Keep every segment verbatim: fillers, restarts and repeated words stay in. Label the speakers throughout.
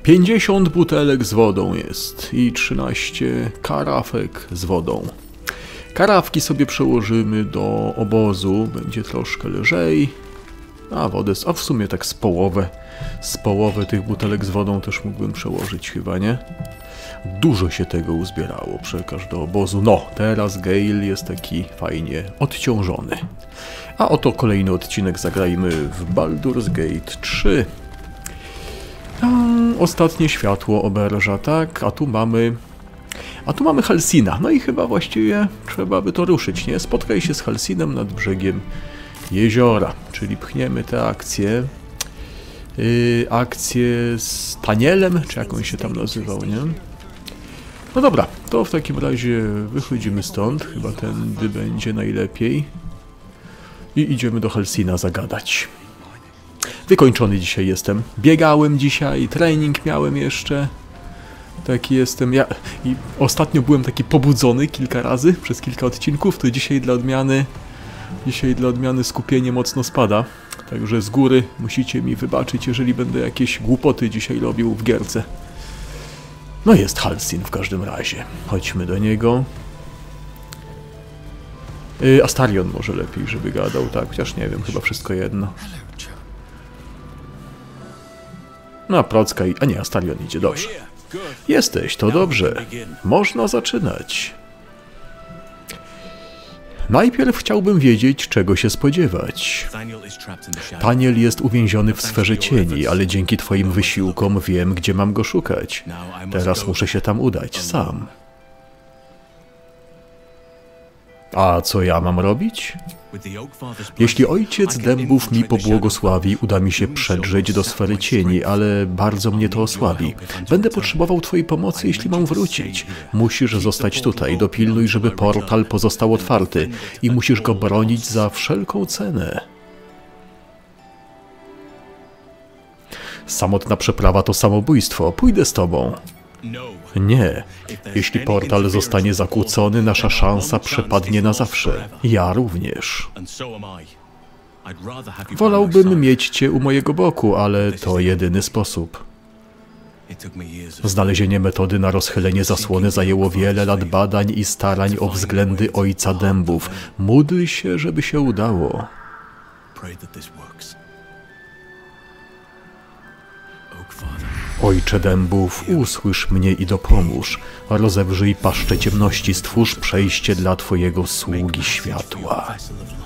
Speaker 1: pięćdziesiąt butelek z wodą jest i trzynaście karafek z wodą. Karawki sobie przełożymy do obozu, będzie troszkę lżej. A wodę, a w sumie tak z połowę, z połowę tych butelek z wodą też mógłbym przełożyć chyba, nie? Dużo się tego uzbierało przekaż do obozu. No, teraz Gale jest taki fajnie odciążony. A oto kolejny odcinek zagrajmy w Baldur's Gate trzy. A, ostatnie światło oberża, tak? A tu mamy... A tu mamy Halsina. No i chyba właściwie trzeba by to ruszyć, nie? Spotkaj się z Halsinem nad brzegiem jeziora. Czyli pchniemy tę akcję. Yy, akcję z Tanielem, czy jak on się tam nazywał, nie? No dobra, to w takim razie wychodzimy stąd. Chyba tędy będzie najlepiej. I idziemy do Halsina zagadać. Wykończony dzisiaj jestem. Biegałem dzisiaj, trening miałem jeszcze. Taki jestem. Ja i ostatnio byłem taki pobudzony kilka razy przez kilka odcinków, to dzisiaj dla odmiany dzisiaj dla odmiany skupienie mocno spada. Także z góry musicie mi wybaczyć, jeżeli będę jakieś głupoty dzisiaj robił w gierce. No jest Halsin w każdym razie. Chodźmy do niego. Yy, Astarion może lepiej, żeby gadał, tak? Chociaż nie wiem, chyba wszystko jedno. No a Procka i... A nie, Astarion idzie, dobrze. Jesteś, to dobrze. Można zaczynać. Najpierw chciałbym wiedzieć, czego się spodziewać. Taniel jest uwięziony w sferze cieni, ale dzięki twoim wysiłkom wiem, gdzie mam go szukać. Teraz muszę się tam udać, sam. A co ja mam robić? Jeśli ojciec dębów mi pobłogosławi, uda mi się przedrzeć do sfery cieni, ale bardzo mnie to osłabi. Będę potrzebował twojej pomocy, jeśli mam wrócić. Musisz zostać tutaj, dopilnuj, żeby portal pozostał otwarty i musisz go bronić za wszelką cenę. Samotna przeprawa to samobójstwo. Pójdę z tobą. Nie. Jeśli portal zostanie zakłócony, nasza szansa przepadnie na zawsze. Ja również. Wolałbym mieć cię u mojego boku, ale to jedyny sposób. Znalezienie metody na rozchylenie zasłony zajęło wiele lat badań i starań o względy ojca dębów. Módl się, żeby się udało. Ojcze dębów, usłysz mnie i dopomóż. Rozewrzyj paszczę ciemności, stwórz przejście dla twojego sługi światła.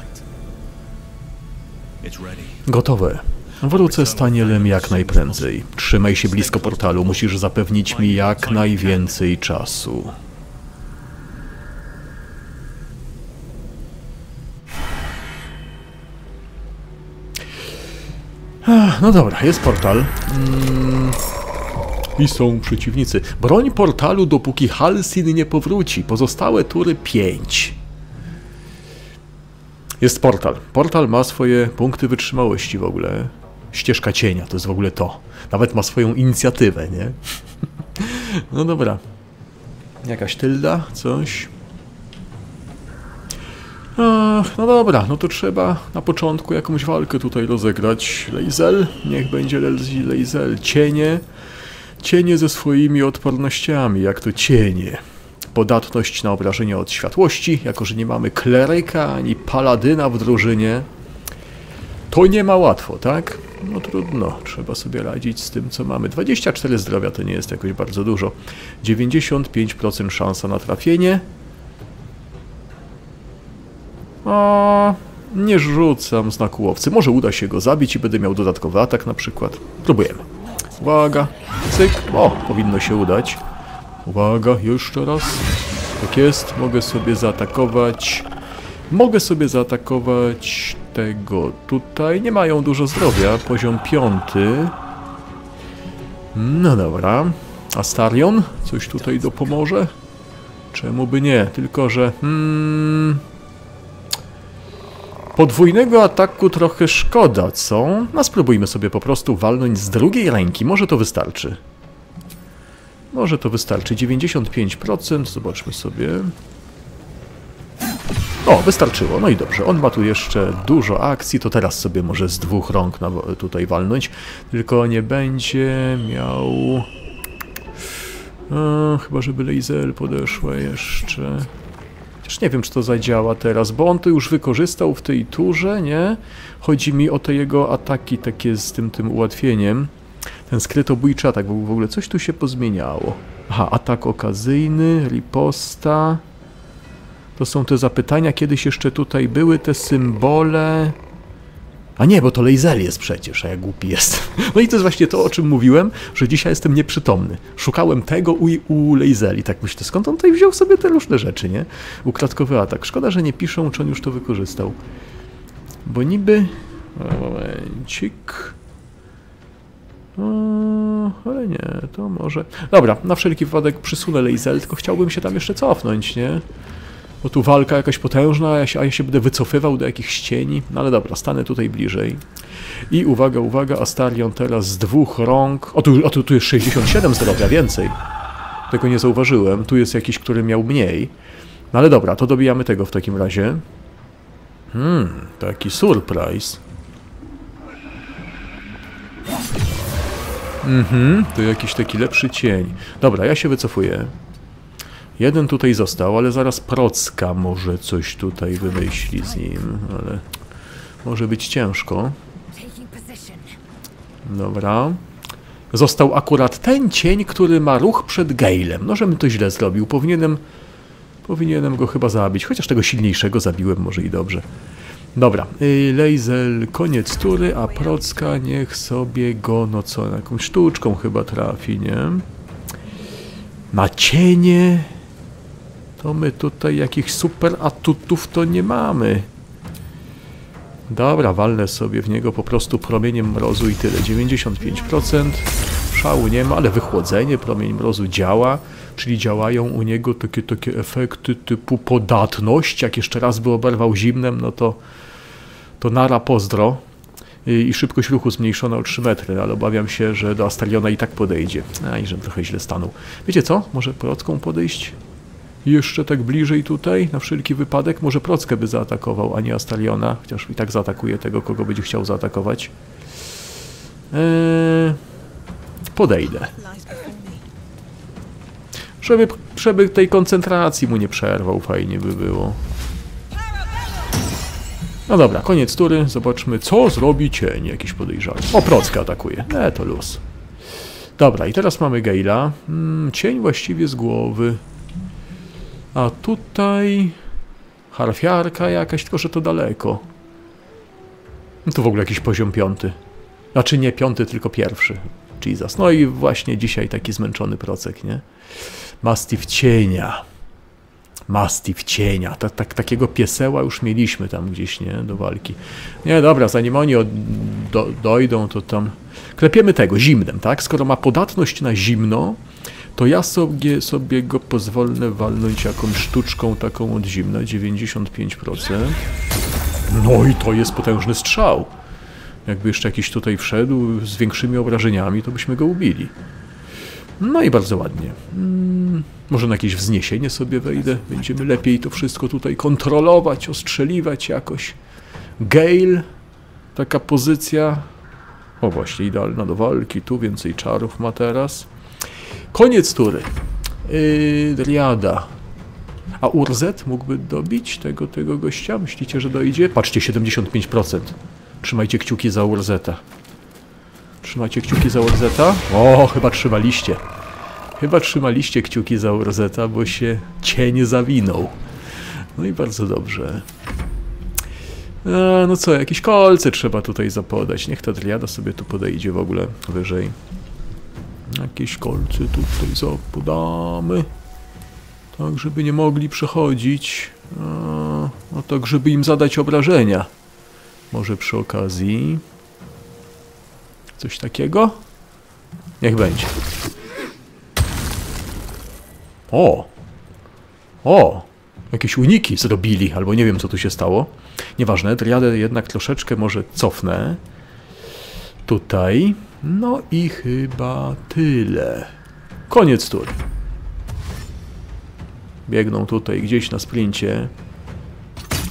Speaker 1: Gotowe. Wrócę z Tanielem jak najprędzej. Trzymaj się blisko portalu, musisz zapewnić mi jak najwięcej czasu. No dobra, jest portal. Mm. I są przeciwnicy. Broń portalu, dopóki Halsin nie powróci. Pozostałe tury pięć. Jest portal. Portal ma swoje punkty wytrzymałości w ogóle. Ścieżka cienia, to jest w ogóle to. Nawet ma swoją inicjatywę, nie? No dobra. Jakaś tylda? Coś? Ach, no dobra, no to trzeba na początku jakąś walkę tutaj rozegrać. Lae'zel, niech będzie Lae'zel. Cienie. Cienie ze swoimi odpornościami, jak to cienie. Podatność na obrażenia od światłości, jako że nie mamy kleryka ani paladyna w drużynie. To nie ma łatwo, tak? No trudno, trzeba sobie radzić z tym, co mamy. dwadzieścia cztery zdrowia to nie jest jakoś bardzo dużo. dziewięćdziesiąt pięć procent szansa na trafienie. O, nie rzucam znaku łowcy. Może uda się go zabić i będę miał dodatkowy atak na przykład. Próbujemy. Uwaga. Cyk. O, powinno się udać. Uwaga, jeszcze raz. Tak jest. Mogę sobie zaatakować. Mogę sobie zaatakować tego tutaj. Nie mają dużo zdrowia. Poziom piąty. No dobra. Astarion? Coś tutaj dopomoże? Czemu by nie? Tylko, że... Hmm... Podwójnego ataku trochę szkoda, co? No spróbujmy sobie po prostu walnąć z drugiej ręki. Może to wystarczy. Może to wystarczy. dziewięćdziesiąt pięć procent. Zobaczmy sobie. O, wystarczyło. No i dobrze. On ma tu jeszcze dużo akcji, to teraz sobie może z dwóch rąk na, tutaj walnąć. Tylko nie będzie miał... E, chyba, żeby Lae'zel podeszła jeszcze. Chociaż nie wiem, czy to zadziała teraz, bo on to już wykorzystał w tej turze, nie? Chodzi mi o te jego ataki takie z tym, tym ułatwieniem. Ten skrytobójczy atak, bo w ogóle coś tu się pozmieniało. Aha, atak okazyjny, riposta. To są te zapytania, kiedyś jeszcze tutaj były te symbole. A nie, bo to Lae'zel jest przecież, a ja głupi jestem. No i to jest właśnie to, o czym mówiłem, że dzisiaj jestem nieprzytomny. Szukałem tego u, u Lae'zel i tak myślę, skąd on tutaj wziął sobie te różne rzeczy, nie? Ukradkowy atak. Szkoda, że nie piszą, czy on już to wykorzystał. Bo niby... Momencik... O, ale nie, to może... Dobra, na wszelki wypadek przysunę Lae'zel, tylko chciałbym się tam jeszcze cofnąć, nie? Bo tu walka jakaś potężna, a ja, się, a ja się będę wycofywał do jakichś cieni. No ale dobra, stanę tutaj bliżej. I uwaga, uwaga, Astarion teraz z dwóch rąk... O, tu, o, tu, tu jest sześćdziesiąt siedem zdrowia, więcej. Tego nie zauważyłem. Tu jest jakiś, który miał mniej. No ale dobra, to dobijamy tego w takim razie. Hmm, taki surprise. Mhm, to jakiś taki lepszy cień. Dobra, ja się wycofuję. Jeden tutaj został, ale zaraz Procka może coś tutaj wymyśli z nim, ale może być ciężko. Dobra. Został akurat ten cień, który ma ruch przed Gaelem. No, żebym to źle zrobił. Powinienem, powinienem go chyba zabić, chociaż tego silniejszego zabiłem, może i dobrze. Dobra, Lae'zel koniec tury, a Procka niech sobie go, no co, jakąś sztuczką chyba trafi, nie? Na cienie... To my tutaj jakichś super atutów to nie mamy. Dobra, walnę sobie w niego po prostu promieniem mrozu i tyle. dziewięćdziesiąt pięć procent. Szału nie ma, ale wychłodzenie, promień mrozu działa. Czyli działają u niego takie, takie efekty typu podatność. Jak jeszcze raz by oberwał zimnem, no to, to nara pozdro. I, i szybkość ruchu zmniejszona o trzy metry, ale obawiam się, że do Astariona i tak podejdzie. A i że trochę źle stanął. Wiecie co? Może Procką podejść? Jeszcze tak bliżej tutaj, na wszelki wypadek, może Prockę by zaatakował, a nie Astariona, chociaż i tak zaatakuje tego, kogo będzie chciał zaatakować. Eee, podejdę. Żeby, żeby tej koncentracji mu nie przerwał, fajnie by było. No dobra, koniec tury, zobaczmy, co zrobi cień jakiś podejrzany. O, Procka atakuje, e, to luz. Dobra, i teraz mamy Gaela. Hmm, cień właściwie z głowy. A tutaj harfiarka jakaś, tylko że to daleko. No to w ogóle jakiś poziom piąty. Znaczy nie piąty, tylko pierwszy. Jesus. No i właśnie dzisiaj taki zmęczony Procek, nie? Mastiff cienia. Mastiff cienia. Tak, tak, takiego pieseła już mieliśmy tam gdzieś, nie? Do walki. Nie, dobra, zanim oni od, do, dojdą, to tam... Klepiemy tego zimnem, tak? Skoro ma podatność na zimno, to ja sobie, sobie go pozwolę walnąć jakąś sztuczką taką od zimna, dziewięćdziesiąt pięć procent. No i to jest potężny strzał. Jakby jeszcze jakiś tutaj wszedł z większymi obrażeniami, to byśmy go ubili. No i bardzo ładnie. Hmm, może na jakieś wzniesienie sobie wejdę. Będziemy lepiej to wszystko tutaj kontrolować, ostrzeliwać jakoś. Gael, taka pozycja. O właśnie, idealna do walki. Tu więcej czarów ma teraz. Koniec tury. Yy, Driada. A Urzet mógłby dobić tego, tego gościa? Myślicie, że dojdzie? Patrzcie, siedemdziesiąt pięć procent. Trzymajcie kciuki za Urzeta. Trzymajcie kciuki za Urzeta? O, chyba trzymaliście. Chyba trzymaliście kciuki za Urzeta, bo się cień zawinął. No i bardzo dobrze. A, no co, jakieś kolce trzeba tutaj zapodać. Niech ta Driada sobie tu podejdzie w ogóle wyżej. Jakieś kolce tutaj zapodamy. Tak, żeby nie mogli przechodzić. A, no tak, żeby im zadać obrażenia. Może przy okazji. Coś takiego? Niech będzie. O! O! Jakieś uniki zrobili, albo nie wiem, co tu się stało. Nieważne, Driadę jednak troszeczkę może cofnę. Tutaj. No i chyba tyle. Koniec tury. Biegną tutaj gdzieś na sprincie.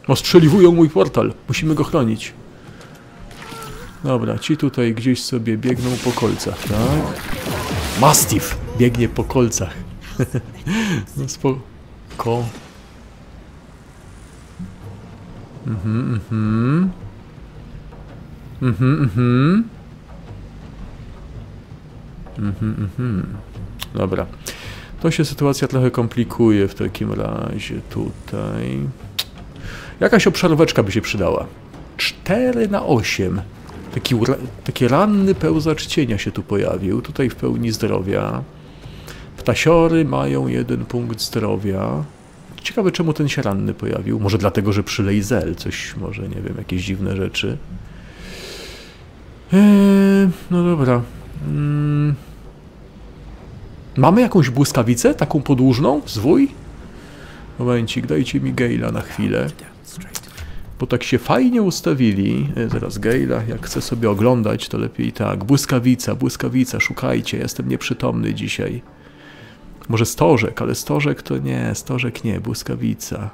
Speaker 1: Ostrzeliwują mój portal. Musimy go chronić. Dobra, ci tutaj gdzieś sobie biegną po kolcach, tak? Mastiff biegnie po kolcach. No spoko. Mhm, mhm. Mhm, mhm. Mhm, mhm. Dobra. To się sytuacja trochę komplikuje w takim razie tutaj. Jakaś obszaróweczka by się przydała. cztery na osiem. Taki, taki ranny pełzacz cienia się tu pojawił. Tutaj w pełni zdrowia. Ptasiory mają jeden punkt zdrowia. Ciekawe, czemu ten się ranny pojawił. Może dlatego, że przy Lae'zel coś, może, nie wiem, jakieś dziwne rzeczy. Eee, no dobra. Hmm. Mamy jakąś błyskawicę? Taką podłużną? Zwój? Momencik, dajcie mi Gale'a na chwilę. Bo tak się fajnie ustawili. E, zaraz Gale'a, jak chcę sobie oglądać, to lepiej tak. Błyskawica, błyskawica, szukajcie, jestem nieprzytomny dzisiaj. Może stożek, ale stożek to nie, stożek nie, błyskawica.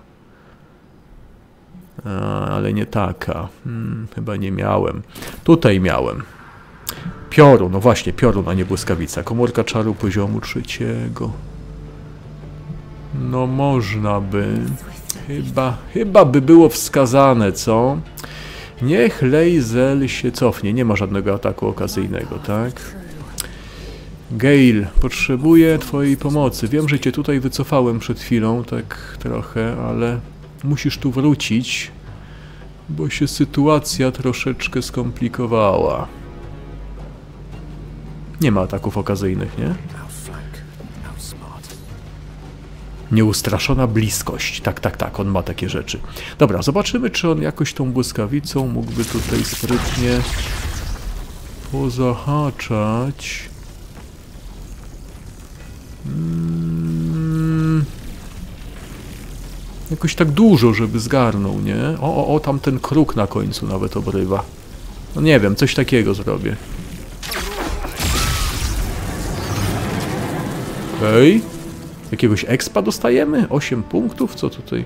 Speaker 1: A, ale nie taka. Hmm, chyba nie miałem. Tutaj miałem. Piorun, no właśnie, piorun, a nie błyskawica. Komórka czaru poziomu trzeciego. No można by. Chyba, chyba by było wskazane, co? Niech Lae'zel się cofnie. Nie ma żadnego ataku okazyjnego, tak? Gale, potrzebuję twojej pomocy. Wiem, że cię tutaj wycofałem przed chwilą, tak trochę, ale musisz tu wrócić, bo się sytuacja troszeczkę skomplikowała. Nie ma ataków okazyjnych, nie? Nieustraszona bliskość. Tak, tak, tak, on ma takie rzeczy. Dobra, zobaczymy, czy on jakoś tą błyskawicą mógłby tutaj sprytnie pozahaczać. Hmm. Jakoś tak dużo, żeby zgarnął, nie? O, o, o, tam ten kruk na końcu nawet obrywa. No nie wiem, coś takiego zrobię. Hej. Jakiegoś expa dostajemy? osiem punktów? Co tutaj?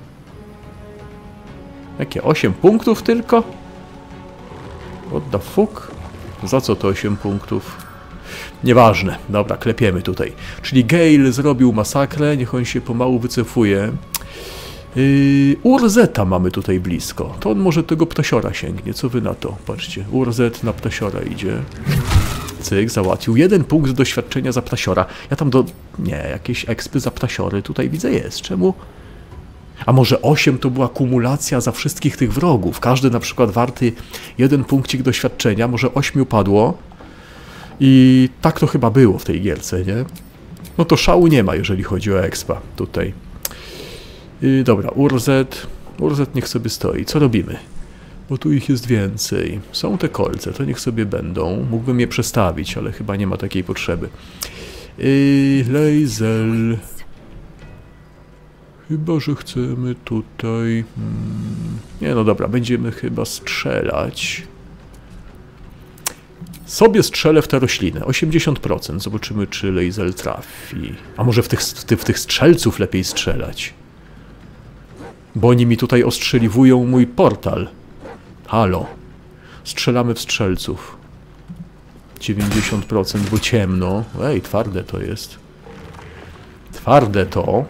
Speaker 1: Jakie osiem punktów tylko? What the fuck? Za co to osiem punktów? Nieważne. Dobra, klepiemy tutaj. Czyli Gale zrobił masakrę, niech on się pomału wycofuje. Yy, Urzeta mamy tutaj blisko. To on może tego ptasiora sięgnie. Co wy na to? Patrzcie, Urzet na ptasiora idzie. Cyk, załatwił. Jeden punkt doświadczenia za ptasiora. Ja tam do... Nie, jakieś ekspy za ptasiory tutaj widzę jest. Czemu? A może osiem to była kumulacja za wszystkich tych wrogów. Każdy na przykład warty jeden punkcik doświadczenia. Może ośmiu padło. I tak to chyba było w tej gierce, nie? No to szału nie ma, jeżeli chodzi o expa tutaj. Yy, dobra, Urzet. Urzet niech sobie stoi. Co robimy? Bo tu ich jest więcej. Są te kolce, to niech sobie będą. Mógłbym je przestawić, ale chyba nie ma takiej potrzeby. Yy, Lae'zel. Chyba, że chcemy tutaj... Hmm, nie, no dobra, będziemy chyba strzelać. Sobie strzelę w tę roślinę. osiemdziesiąt procent. Zobaczymy, czy Lae'zel trafi. A może w tych, w, tych, w tych strzelców lepiej strzelać? Bo oni mi tutaj ostrzeliwują mój portal. Halo. Strzelamy w strzelców. dziewięćdziesiąt procent, bo ciemno. Ej, twarde to jest. Twarde to.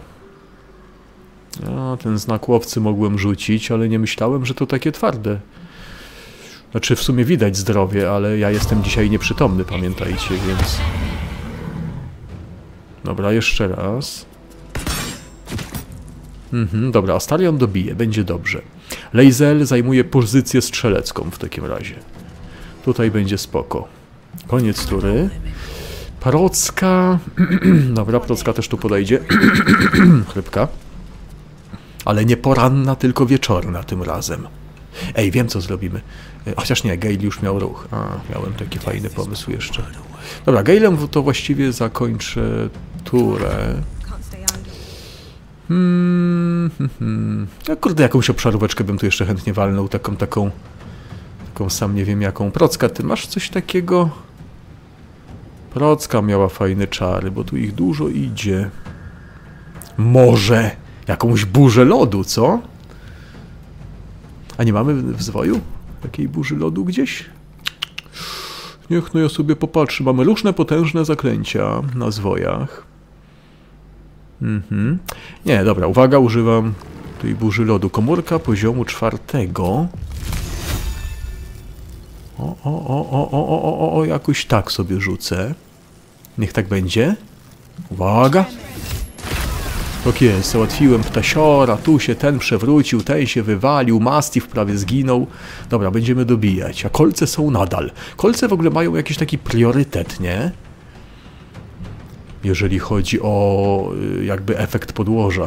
Speaker 1: A, ten znak łowcy mogłem rzucić, ale nie myślałem, że to takie twarde. Znaczy, w sumie widać zdrowie, ale ja jestem dzisiaj nieprzytomny, pamiętajcie, więc... Dobra, jeszcze raz. Mhm, dobra, Astarion dobije, będzie dobrze. Lae'zel zajmuje pozycję strzelecką w takim razie. Tutaj będzie spoko. Koniec tury. Procka... Dobra, Procka też tu podejdzie. Chlebka. Ale nie poranna, tylko wieczorna tym razem. Ej, wiem co zrobimy. Chociaż nie, Gale już miał ruch. A, miałem taki fajny pomysł jeszcze. Dobra, Galem to właściwie zakończę turę. Hmm, hmm, hmm. No kurde, jakąś obszaróweczkę bym tu jeszcze chętnie walnął, taką, taką, taką sam nie wiem jaką. Procka, ty masz coś takiego? Procka miała fajne czary, bo tu ich dużo idzie. Może jakąś burzę lodu, co? A nie mamy w zwoju takiej burzy lodu gdzieś? Niech no ja sobie popatrzy. Mamy różne potężne zaklęcia na zwojach. Mhm. Nie, dobra, uwaga, używam tej burzy lodu. Komórka poziomu czwartego. O, o, o, o, o, o, o, o, jakoś tak sobie rzucę. Niech tak będzie. Uwaga. Tak jest, załatwiłem ptasiora, tu się ten przewrócił, ten się wywalił, Mastiff prawie zginął. Dobra, będziemy dobijać, a kolce są nadal. Kolce w ogóle mają jakiś taki priorytet, nie? Jeżeli chodzi o jakby efekt podłoża.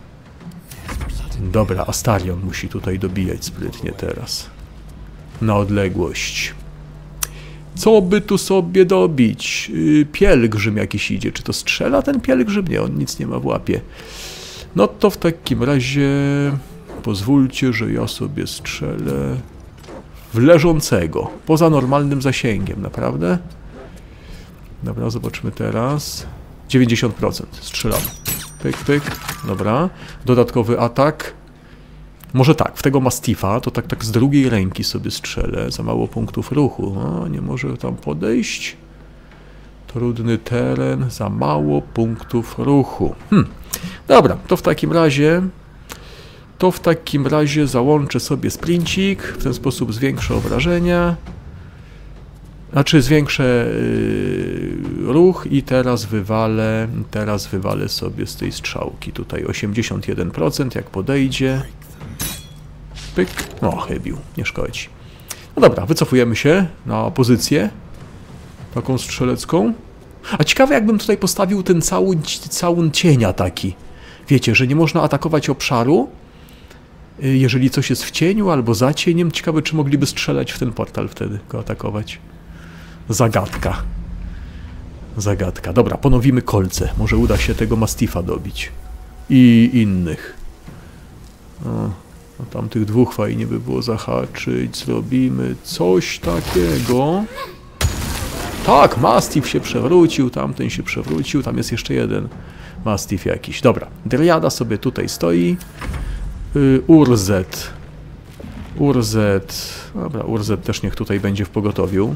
Speaker 1: Dobra, Astarion musi tutaj dobijać sprytnie teraz. Na odległość. Co by tu sobie dobić? Pielgrzym jakiś idzie. Czy to strzela ten pielgrzym? Nie, on nic nie ma w łapie. No to w takim razie pozwólcie, że ja sobie strzelę w leżącego. Poza normalnym zasięgiem, naprawdę? Dobra, zobaczmy teraz. dziewięćdziesiąt procent strzelamy. Pyk, pyk. Dobra. Dodatkowy atak. Może tak, w tego Mastiffa to tak, tak z drugiej ręki sobie strzelę. Za mało punktów ruchu. O, nie może tam podejść. Trudny teren. Za mało punktów ruchu. Hm. Dobra, to w takim razie... To w takim razie załączę sobie sprincik. W ten sposób zwiększę obrażenia. Znaczy zwiększę yy, ruch i teraz wywalę, teraz wywalę sobie z tej strzałki. Tutaj osiemdziesiąt jeden procent jak podejdzie. Pyk. No, chybił, nie szkodzi. No dobra, wycofujemy się na pozycję taką strzelecką. A ciekawe, jakbym tutaj postawił ten całun, całun cienia taki. Wiecie, że nie można atakować obszaru, jeżeli coś jest w cieniu albo za cieniem. Ciekawe, czy mogliby strzelać w ten portal wtedy, go atakować. Zagadka. Zagadka. Dobra, ponowimy kolce. Może uda się tego Mastiffa dobić. I innych. O. No, tam tych dwóch fajnie by było zahaczyć. Zrobimy coś takiego. Tak, Mastiff się przewrócił, tamten się przewrócił. Tam jest jeszcze jeden Mastiff jakiś. Dobra, Dryada sobie tutaj stoi. Yy, Urzet. Urzet. Dobra, Urzet też niech tutaj będzie w pogotowiu.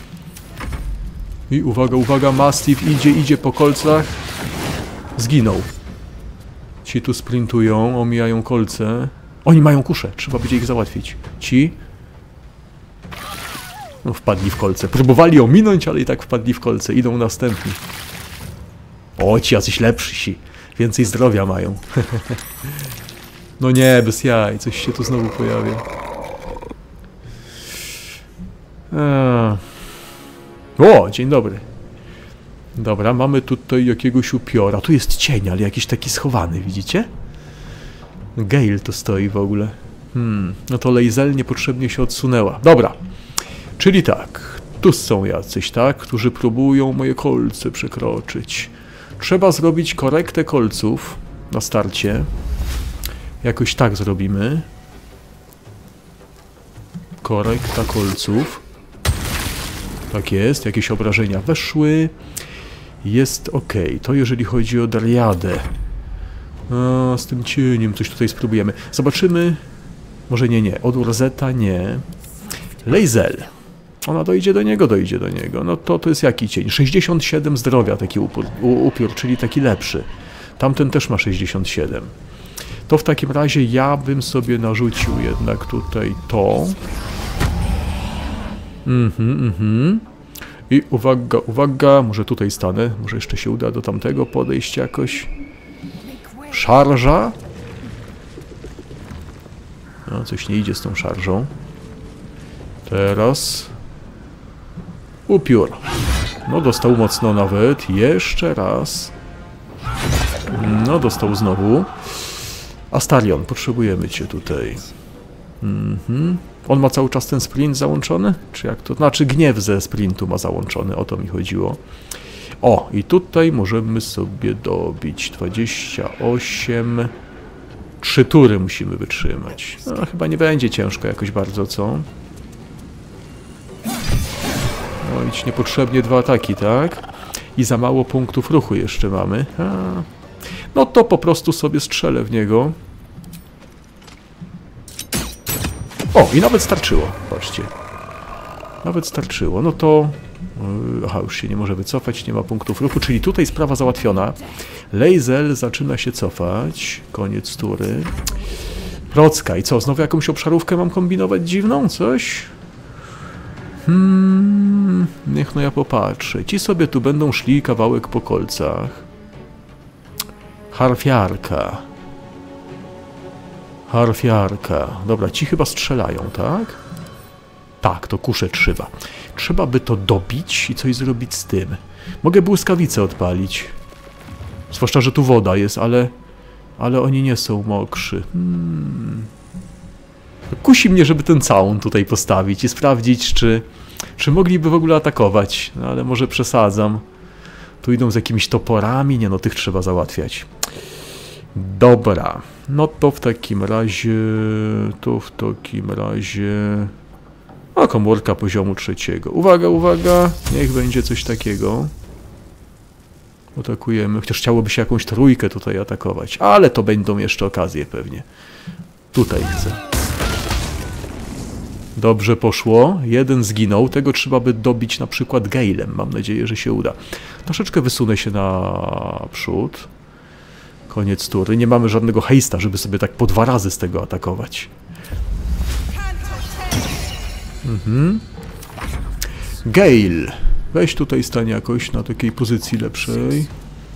Speaker 1: I uwaga, uwaga, Mastiff idzie, idzie po kolcach. Zginął. Ci tu sprintują, omijają kolce. Oni mają kuszę, trzeba będzie ich załatwić. Ci... No, wpadli w kolce. Próbowali ominąć, ale i tak wpadli w kolce. Idą następni. O, ci jacyś lepsi. Więcej zdrowia mają. No nie, bez jaj. Coś się tu znowu pojawia. Eee. O, dzień dobry. Dobra, mamy tutaj jakiegoś upiora. Tu jest cień, ale jakiś taki schowany, widzicie? Gale tu stoi w ogóle. Hmm, no to Lae'zel niepotrzebnie się odsunęła. Dobra, czyli tak, tu są jacyś, tak, którzy próbują moje kolce przekroczyć. Trzeba zrobić korektę kolców na starcie. Jakoś tak zrobimy. Korekta kolców. Tak jest, jakieś obrażenia weszły. Jest ok. To jeżeli chodzi o Dryadę. A, z tym cieniem coś tutaj spróbujemy. Zobaczymy. Może nie, nie. Od Urzeta nie. Lae'zel. Ona dojdzie do niego, dojdzie do niego. No to to jest jaki cień? sześćdziesiąt siedem zdrowia taki upiór, upiór, czyli taki lepszy. Tamten też ma sześćdziesiąt siedem. To w takim razie ja bym sobie narzucił jednak tutaj to. Mhm, mhm. I uwaga, uwaga, może tutaj stanę. Może jeszcze się uda do tamtego podejść jakoś. Szarża. No, coś nie idzie z tą szarżą. Teraz upiór. No, dostał mocno nawet. Jeszcze raz. No, dostał znowu. Astarion, potrzebujemy cię tutaj. Mhm. On ma cały czas ten sprint załączony? Czy jak to? Znaczy gniew ze sprintu ma załączony, o to mi chodziło. O, i tutaj możemy sobie dobić dwadzieścia osiem. Trzy tury musimy wytrzymać. No, chyba nie będzie ciężko jakoś bardzo, co? No, idź niepotrzebnie dwa ataki, tak? I za mało punktów ruchu jeszcze mamy. A. No to po prostu sobie strzelę w niego. O, i nawet starczyło, patrzcie. Nawet starczyło, no to... Aha, już się nie może wycofać, nie ma punktów ruchu, czyli tutaj sprawa załatwiona. Lae'zel zaczyna się cofać, koniec tury. Procka, i co, znowu jakąś obszarówkę mam kombinować dziwną, coś? Hmm, niech no ja popatrzę. Ci sobie tu będą szli kawałek po kolcach. Harfiarka. Harfiarka. Dobra, ci chyba strzelają, tak? Tak, to kuszę trzeba. Trzeba by to dobić i coś zrobić z tym. Mogę błyskawicę odpalić. Zwłaszcza, że tu woda jest, ale... Ale oni nie są mokrzy. Hmm. Kusi mnie, żeby ten całun tutaj postawić i sprawdzić, czy... Czy mogliby w ogóle atakować. No, ale może przesadzam. Tu idą z jakimiś toporami. Nie no, tych trzeba załatwiać. Dobra. No to w takim razie... To w takim razie... A komórka poziomu trzeciego. Uwaga, uwaga. Niech będzie coś takiego. Atakujemy. Chociaż chciałoby się jakąś trójkę tutaj atakować. Ale to będą jeszcze okazje pewnie. Tutaj chcę. Dobrze poszło. Jeden zginął. Tego trzeba by dobić na przykład Gale'em. Mam nadzieję, że się uda. Troszeczkę wysunę się naprzód. Koniec tury. Nie mamy żadnego hejsta, żeby sobie tak po dwa razy z tego atakować. Mhm. Gale. Weź tutaj stań jakoś na takiej pozycji lepszej.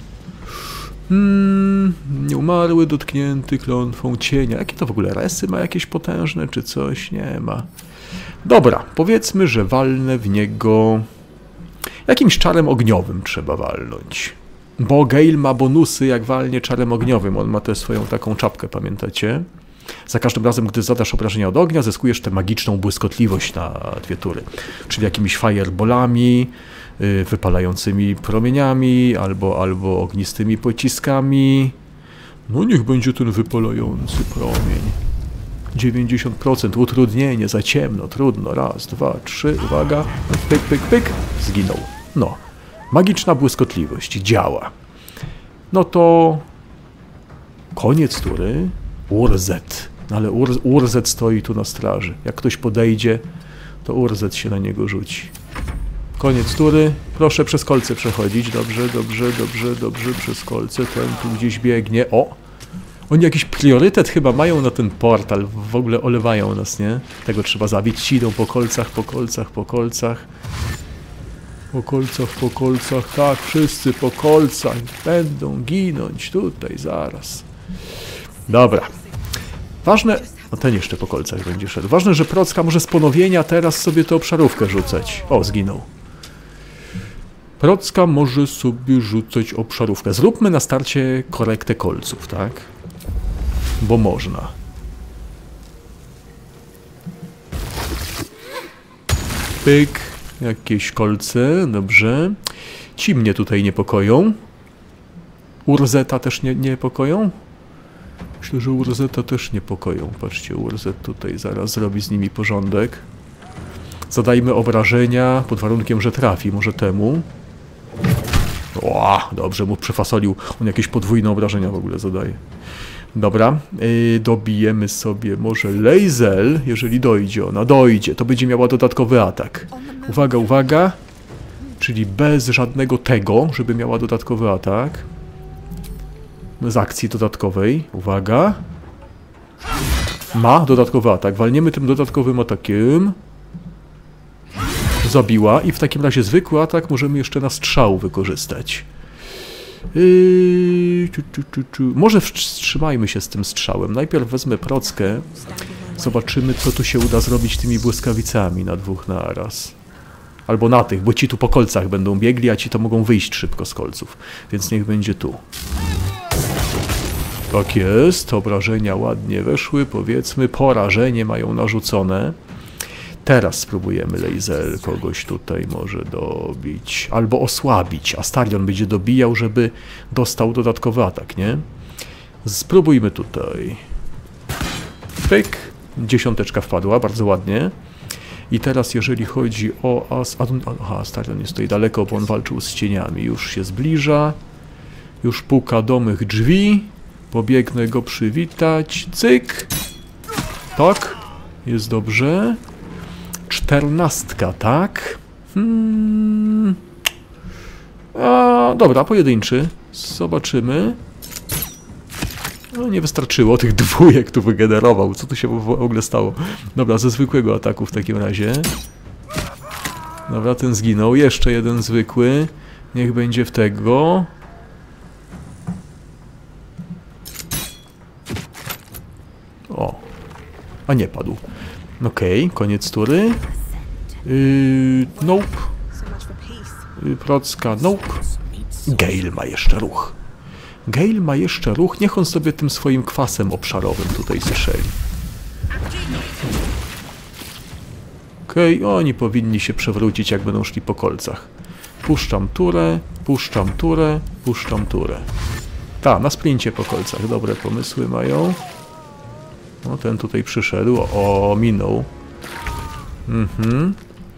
Speaker 1: Hmm, nieumarły, dotknięty klątwą cienia. Jakie to w ogóle resy ma jakieś potężne, czy coś? Nie ma. Dobra, powiedzmy, że walnę w niego... Jakimś czarem ogniowym trzeba walnąć. Bo Gale ma bonusy, jak walnie czarem ogniowym. On ma tę swoją taką czapkę, pamiętacie? Za każdym razem, gdy zadasz obrażenia od ognia, zyskujesz tę magiczną błyskotliwość na dwie tury. Czyli jakimiś fireballami, yy, wypalającymi promieniami, albo, albo ognistymi pociskami. No niech będzie ten wypalający promień. dziewięćdziesiąt procent utrudnienie, za ciemno, trudno. Raz, dwa, trzy, uwaga. Pyk, pyk, pyk. Zginął. No. Magiczna błyskotliwość działa. No to... Koniec tury. Urzet. No ale Ur Urzet stoi tu na straży. Jak ktoś podejdzie, to Urzet się na niego rzuci. Koniec tury. Proszę przez kolce przechodzić. Dobrze, dobrze, dobrze, dobrze. Przez kolce. Ten tu gdzieś biegnie. O! Oni jakiś priorytet chyba mają na ten portal. W ogóle olewają nas, nie? Tego trzeba zabić. Ci idą po kolcach, po kolcach, po kolcach. Po kolcach, po kolcach. Tak, wszyscy po kolcach. Będą ginąć tutaj zaraz. Dobra. Ważne... No ten jeszcze po kolcach będzie szedł. Ważne, że Procka może z ponowienia teraz sobie tę obszarówkę rzucać. O, zginął. Procka może sobie rzucać obszarówkę. Zróbmy na starcie korektę kolców, tak? Bo można. Pyk. Jakieś kolce. Dobrze. Ci mnie tutaj niepokoją. Urzeta też nie niepokoją? Myślę, że Urzeta też niepokoją. Patrzcie, Urzet tutaj zaraz zrobi z nimi porządek. Zadajmy obrażenia pod warunkiem, że trafi. Może temu. O, dobrze, mu przefasolił. On jakieś podwójne obrażenia w ogóle zadaje. Dobra, yy, dobijemy sobie może Lae'zel, jeżeli dojdzie ona. Dojdzie, to będzie miała dodatkowy atak. Uwaga, uwaga. Czyli bez żadnego tego, żeby miała dodatkowy atak. Z akcji dodatkowej. Uwaga. Ma dodatkowy atak. Walniemy tym dodatkowym atakiem. Zabiła. I w takim razie zwykły atak możemy jeszcze na strzał wykorzystać. Yy, czu, czu, czu, czu. Może wstrzymajmy się z tym strzałem. Najpierw wezmę Prockę. Zobaczymy, co tu się uda zrobić tymi błyskawicami na dwóch naraz. Albo na tych, bo ci tu po kolcach będą biegli, a ci to mogą wyjść szybko z kolców. Więc niech będzie tu. Tak jest, obrażenia ładnie weszły, powiedzmy, porażenie mają narzucone. Teraz spróbujemy Lae'zel kogoś tutaj może dobić, albo osłabić. Astarion będzie dobijał, żeby dostał dodatkowy atak, nie? Spróbujmy tutaj. Pyk, dziesiąteczka wpadła, bardzo ładnie. I teraz jeżeli chodzi o... As Aha, Astarion jest tutaj daleko, bo on walczył z cieniami. Już się zbliża, już puka do mych drzwi. Pobiegnę go przywitać. Cyk. Tak. Jest dobrze. Czternastka, tak? Hmm. A, dobra, pojedynczy. Zobaczymy. No nie wystarczyło tych dwójek tu wygenerował. Co tu się w ogóle stało? Dobra, ze zwykłego ataku w takim razie. Dobra, ten zginął. Jeszcze jeden zwykły. Niech będzie w tego. O. A nie padł. Okej, okay, koniec tury. Yy, nope. Yy, Procka, nope. Gale ma jeszcze ruch. Gale ma jeszcze ruch. Niech on sobie tym swoim kwasem obszarowym tutaj strzeli. Okej, okay, oni powinni się przewrócić, jak będą szli po kolcach. Puszczam turę, puszczam turę, puszczam turę. Ta, na sprincie po kolcach. Dobre pomysły mają. No, ten tutaj przyszedł. O, minął. Mhm.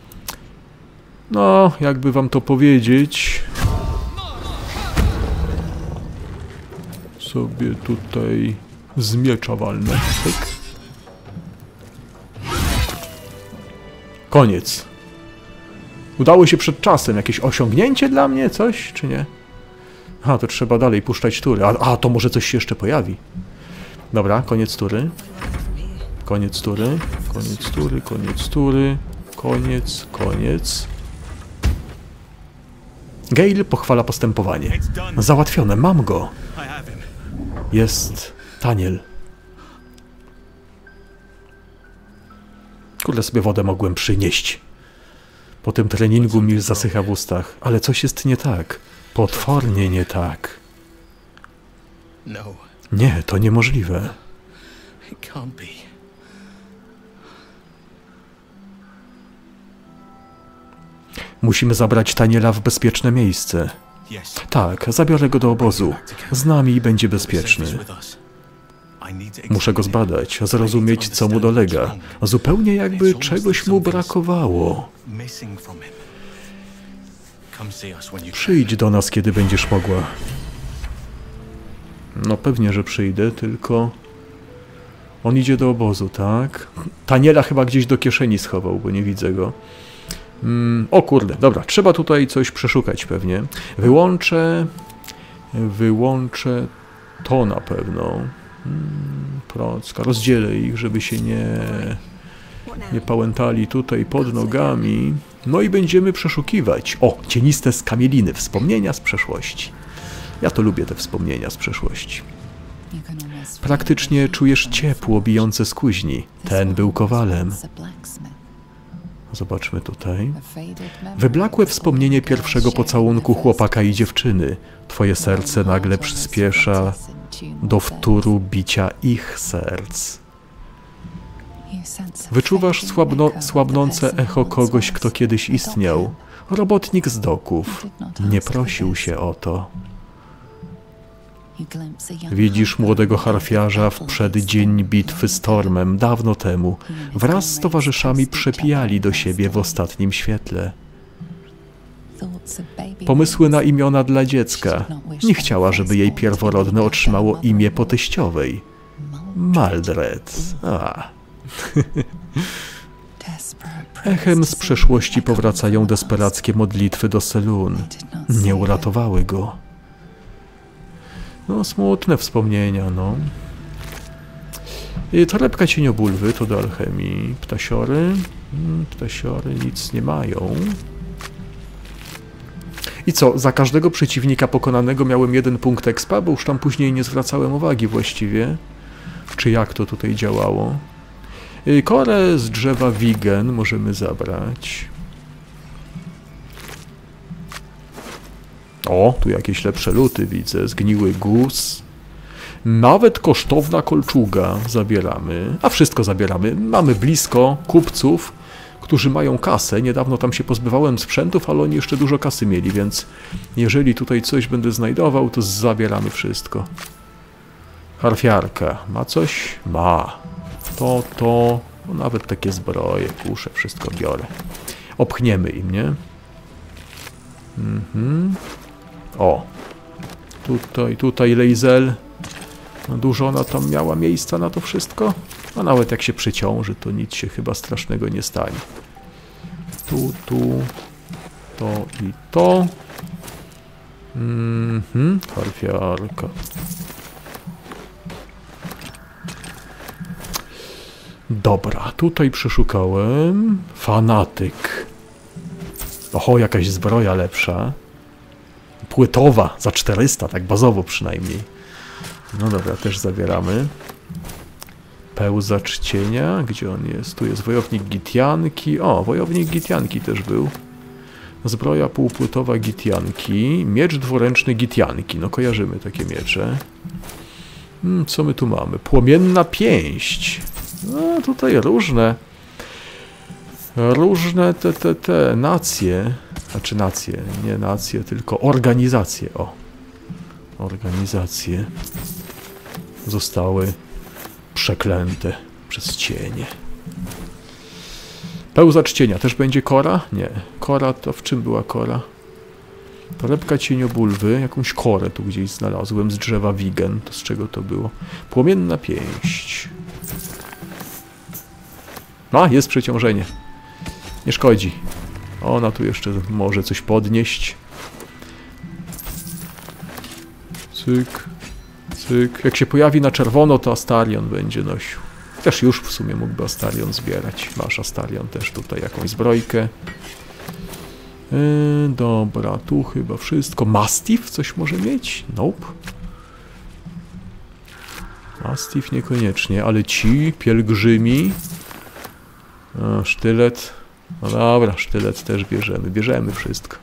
Speaker 1: No, jakby wam to powiedzieć... Sobie tutaj z miecza walnę. Tak. Koniec. Udało się przed czasem. Jakieś osiągnięcie dla mnie? Coś, czy nie? A, to trzeba dalej puszczać tury. A, a to może coś się jeszcze pojawi. Dobra, koniec tury. Koniec tury. Koniec tury, koniec tury. Koniec, koniec. Gale pochwala postępowanie. Załatwione, mam go. Jest Taniel. Kurde, sobie wodę mogłem przynieść. Po tym treningu mi zasycha w ustach. Ale coś jest nie tak. Potwornie nie tak. Nie, to niemożliwe. Musimy zabrać Taniela w bezpieczne miejsce. Tak, zabiorę go do obozu. Z nami będzie bezpieczny. Muszę go zbadać, zrozumieć, co mu dolega. Zupełnie jakby czegoś mu brakowało. Przyjdź do nas, kiedy będziesz mogła. No pewnie, że przyjdę, tylko... On idzie do obozu, tak? Taniela chyba gdzieś do kieszeni schował, bo nie widzę go. Mm, o kurde, dobra, trzeba tutaj coś przeszukać pewnie. Wyłączę... Wyłączę to na pewno. Hmm, procka, rozdzielę ich, żeby się nie... nie pałętali tutaj pod nogami. No i będziemy przeszukiwać. O, cieniste skamieliny, wspomnienia z przeszłości. Ja to lubię, te wspomnienia z przeszłości. Praktycznie czujesz ciepło bijące z kuźni. Ten był kowalem. Zobaczmy tutaj. Wyblakłe wspomnienie pierwszego pocałunku chłopaka i dziewczyny. Twoje serce nagle przyspiesza do wtóru bicia ich serc. Wyczuwasz słabno, słabnące echo kogoś, kto kiedyś istniał. Robotnik z doków. Nie prosił się o to. Widzisz młodego harfiarza w przeddzień bitwy z Tormem dawno temu. Wraz z towarzyszami przepijali do siebie w ostatnim świetle. Pomysły na imiona dla dziecka. Nie chciała, żeby jej pierworodne otrzymało imię po teściowej. Maldred. A. Echem z przeszłości powracają desperackie modlitwy do Selûne. Nie uratowały go. No, smutne wspomnienia, no. I torebka cieniobulwy to do alchemii. Ptasiory. Ptasiory nic nie mają. I co, za każdego przeciwnika pokonanego miałem jeden punkt expa, bo już tam później nie zwracałem uwagi właściwie. Czy jak to tutaj działało? Korę z drzewa Wigen możemy zabrać. O, tu jakieś lepsze luty widzę. Zgniły guz. Nawet kosztowna kolczuga zabieramy. A wszystko zabieramy. Mamy blisko kupców, którzy mają kasę. Niedawno tam się pozbywałem sprzętów, ale oni jeszcze dużo kasy mieli, więc jeżeli tutaj coś będę znajdował, to zabieramy wszystko. Harfiarka. Ma coś? Ma. To, to. No, nawet takie zbroje, kusze, wszystko biorę. Opchniemy im, nie? Mhm. O. Tutaj, tutaj Lae'zel. No, dużo ona tam miała miejsca na to wszystko. A nawet jak się przeciąży, to nic się chyba strasznego nie stanie. Tu, tu, to i to. Mhm, harfiarka. Dobra, tutaj przeszukałem. Fanatyk. Oho, jakaś zbroja lepsza. Płytowa, za czterysta, tak bazowo przynajmniej. No dobra, też zabieramy. Pełzacz cienia, gdzie on jest? Tu jest wojownik Gitianki. O, wojownik Gitianki też był. Zbroja półpłytowa Gitianki. Miecz dwuręczny Gitianki. No kojarzymy takie miecze. Hmm, co my tu mamy? Płomienna pięść. No tutaj różne. Różne te, te, te nacje. Znaczy nacje, nie nacje, tylko organizacje. O. Organizacje zostały przeklęte przez cienie. Pełzacz cienia. Też będzie kora? Nie. Kora to w czym była kora? Torebka cieniobulwy. Jakąś korę tu gdzieś znalazłem z drzewa wigen. To z czego to było? Płomienna pięść. A, jest przeciążenie. Nie szkodzi. Ona tu jeszcze może coś podnieść. Cyk. Cyk. Jak się pojawi na czerwono, to Astarion będzie nosił. Też już w sumie mógłby Astarion zbierać. Masz Astarion też tutaj jakąś zbrojkę. Yy, dobra, tu chyba wszystko. Mastiff coś może mieć? Nope. Mastiff niekoniecznie, ale ci pielgrzymi. O, sztylet. No dobra, sztylet też bierzemy. Bierzemy wszystko.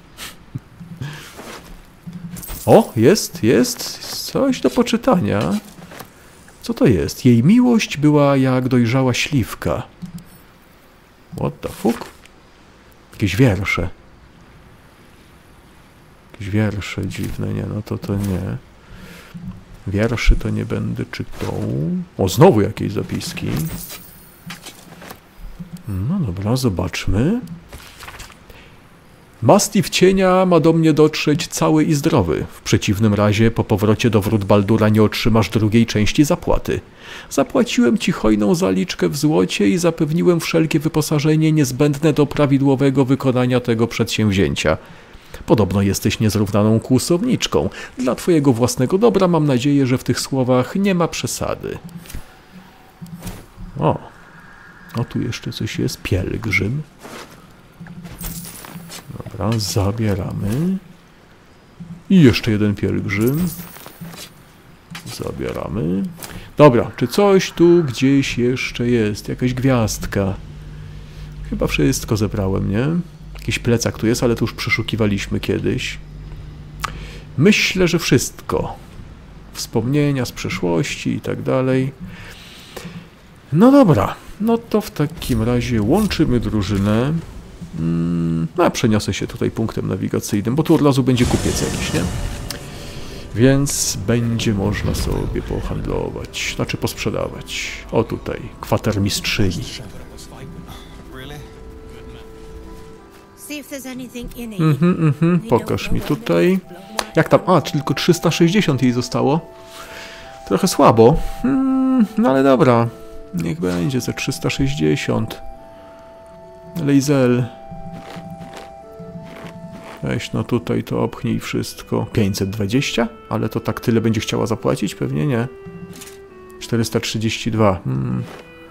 Speaker 1: O, jest, jest coś do poczytania. Co to jest? Jej miłość była jak dojrzała śliwka. What the fuck? Jakieś wiersze. Jakieś wiersze dziwne, nie? No to to nie. Wierszy to nie będę czytał. O, znowu jakieś zapiski. No dobra, zobaczmy. Mastiff cienia ma do mnie dotrzeć cały i zdrowy. W przeciwnym razie po powrocie do wrót Baldura nie otrzymasz drugiej części zapłaty. Zapłaciłem ci hojną zaliczkę w złocie i zapewniłem wszelkie wyposażenie niezbędne do prawidłowego wykonania tego przedsięwzięcia. Podobno jesteś niezrównaną kłusowniczką. Dla twojego własnego dobra mam nadzieję, że w tych słowach nie ma przesady. O, o tu jeszcze coś jest. Pielgrzym. Dobra, zabieramy. I jeszcze jeden pielgrzym. Zabieramy. Dobra, czy coś tu gdzieś jeszcze jest? Jakaś gwiazdka. Chyba wszystko zebrałem, nie? Jakiś plecak tu jest, ale to już przeszukiwaliśmy kiedyś. Myślę, że wszystko. Wspomnienia z przeszłości i tak dalej. No dobra, no to w takim razie łączymy drużynę. No, a przeniosę się tutaj punktem nawigacyjnym, bo tu od razu będzie kupiec jakiś, nie? Więc będzie można sobie pohandlować, znaczy posprzedawać. O tutaj, kwatermistrzyni. Mhm, mhm, pokaż mi tutaj. Jak tam? A, tylko trzysta sześćdziesiąt jej zostało. Trochę słabo. Hmm, no ale dobra. Niech będzie za trzysta sześćdziesiąt. Lejzel. Weź, no tutaj to obchnij wszystko. pięćset dwadzieścia? Ale to tak tyle będzie chciała zapłacić? Pewnie nie. czterysta trzydzieści dwa. Hmm.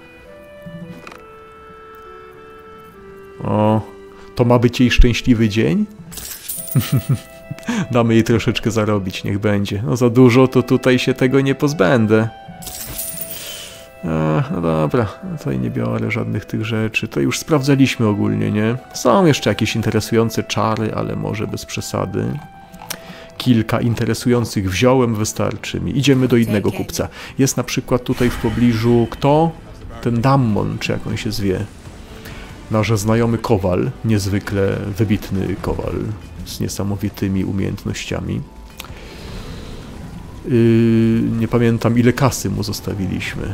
Speaker 1: O, to ma być jej szczęśliwy dzień? Damy jej troszeczkę zarobić, niech będzie. No za dużo, to tutaj się tego nie pozbędę. Ach, no dobra, tutaj nie biorę żadnych tych rzeczy. To już sprawdzaliśmy ogólnie, nie? Są jeszcze jakieś interesujące czary, ale może bez przesady. Kilka interesujących wziąłem, wystarczy mi. Idziemy do innego kupca. Jest na przykład tutaj w pobliżu kto? Ten Dammon, czy jak on się zwie. Nasz znajomy kowal, niezwykle wybitny kowal z niesamowitymi umiejętnościami. Yy, nie pamiętam, ile kasy mu zostawiliśmy.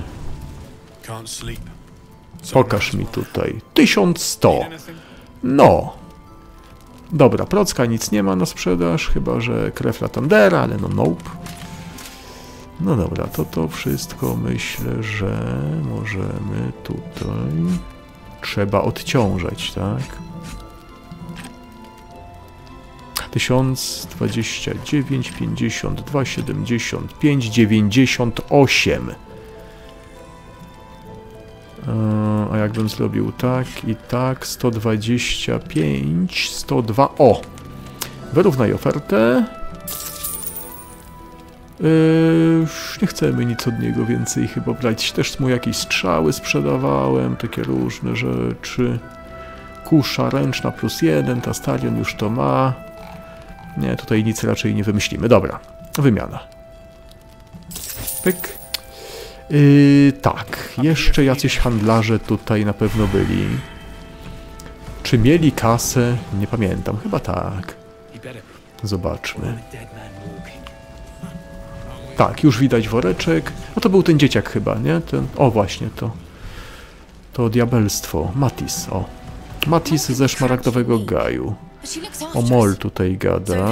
Speaker 1: Pokaż mi tutaj. tysiąc sto. No. Dobra, procka nic nie ma na sprzedaż, chyba że krew Latandera, ale no nope. No dobra, to to wszystko myślę, że możemy tutaj... Trzeba odciążać, tak? tysiąc dwadzieścia dziewięć, pięćdziesiąt dwa, siedemdziesiąt pięć, dziewięćdziesiąt osiem. A jakbym zrobił tak i tak, sto dwadzieścia pięć, sto dwa, o! Wyrównaj ofertę. Yy, nie chcemy nic od niego więcej chyba brać. Też mu jakieś strzały sprzedawałem, takie różne rzeczy. Kusza ręczna plus jeden, ta Starion już to ma. Nie, tutaj nic raczej nie wymyślimy. Dobra, wymiana. Pyk. Yy, tak, jeszcze jacyś handlarze tutaj na pewno byli. Czy mieli kasę? Nie pamiętam, chyba tak. Zobaczmy. Tak, już widać woreczek. No to był ten dzieciak chyba, nie? Ten... O, właśnie, to... To diabelstwo. Matis, o. Matis ze szmaragdowego gaju. O Mol tutaj gada.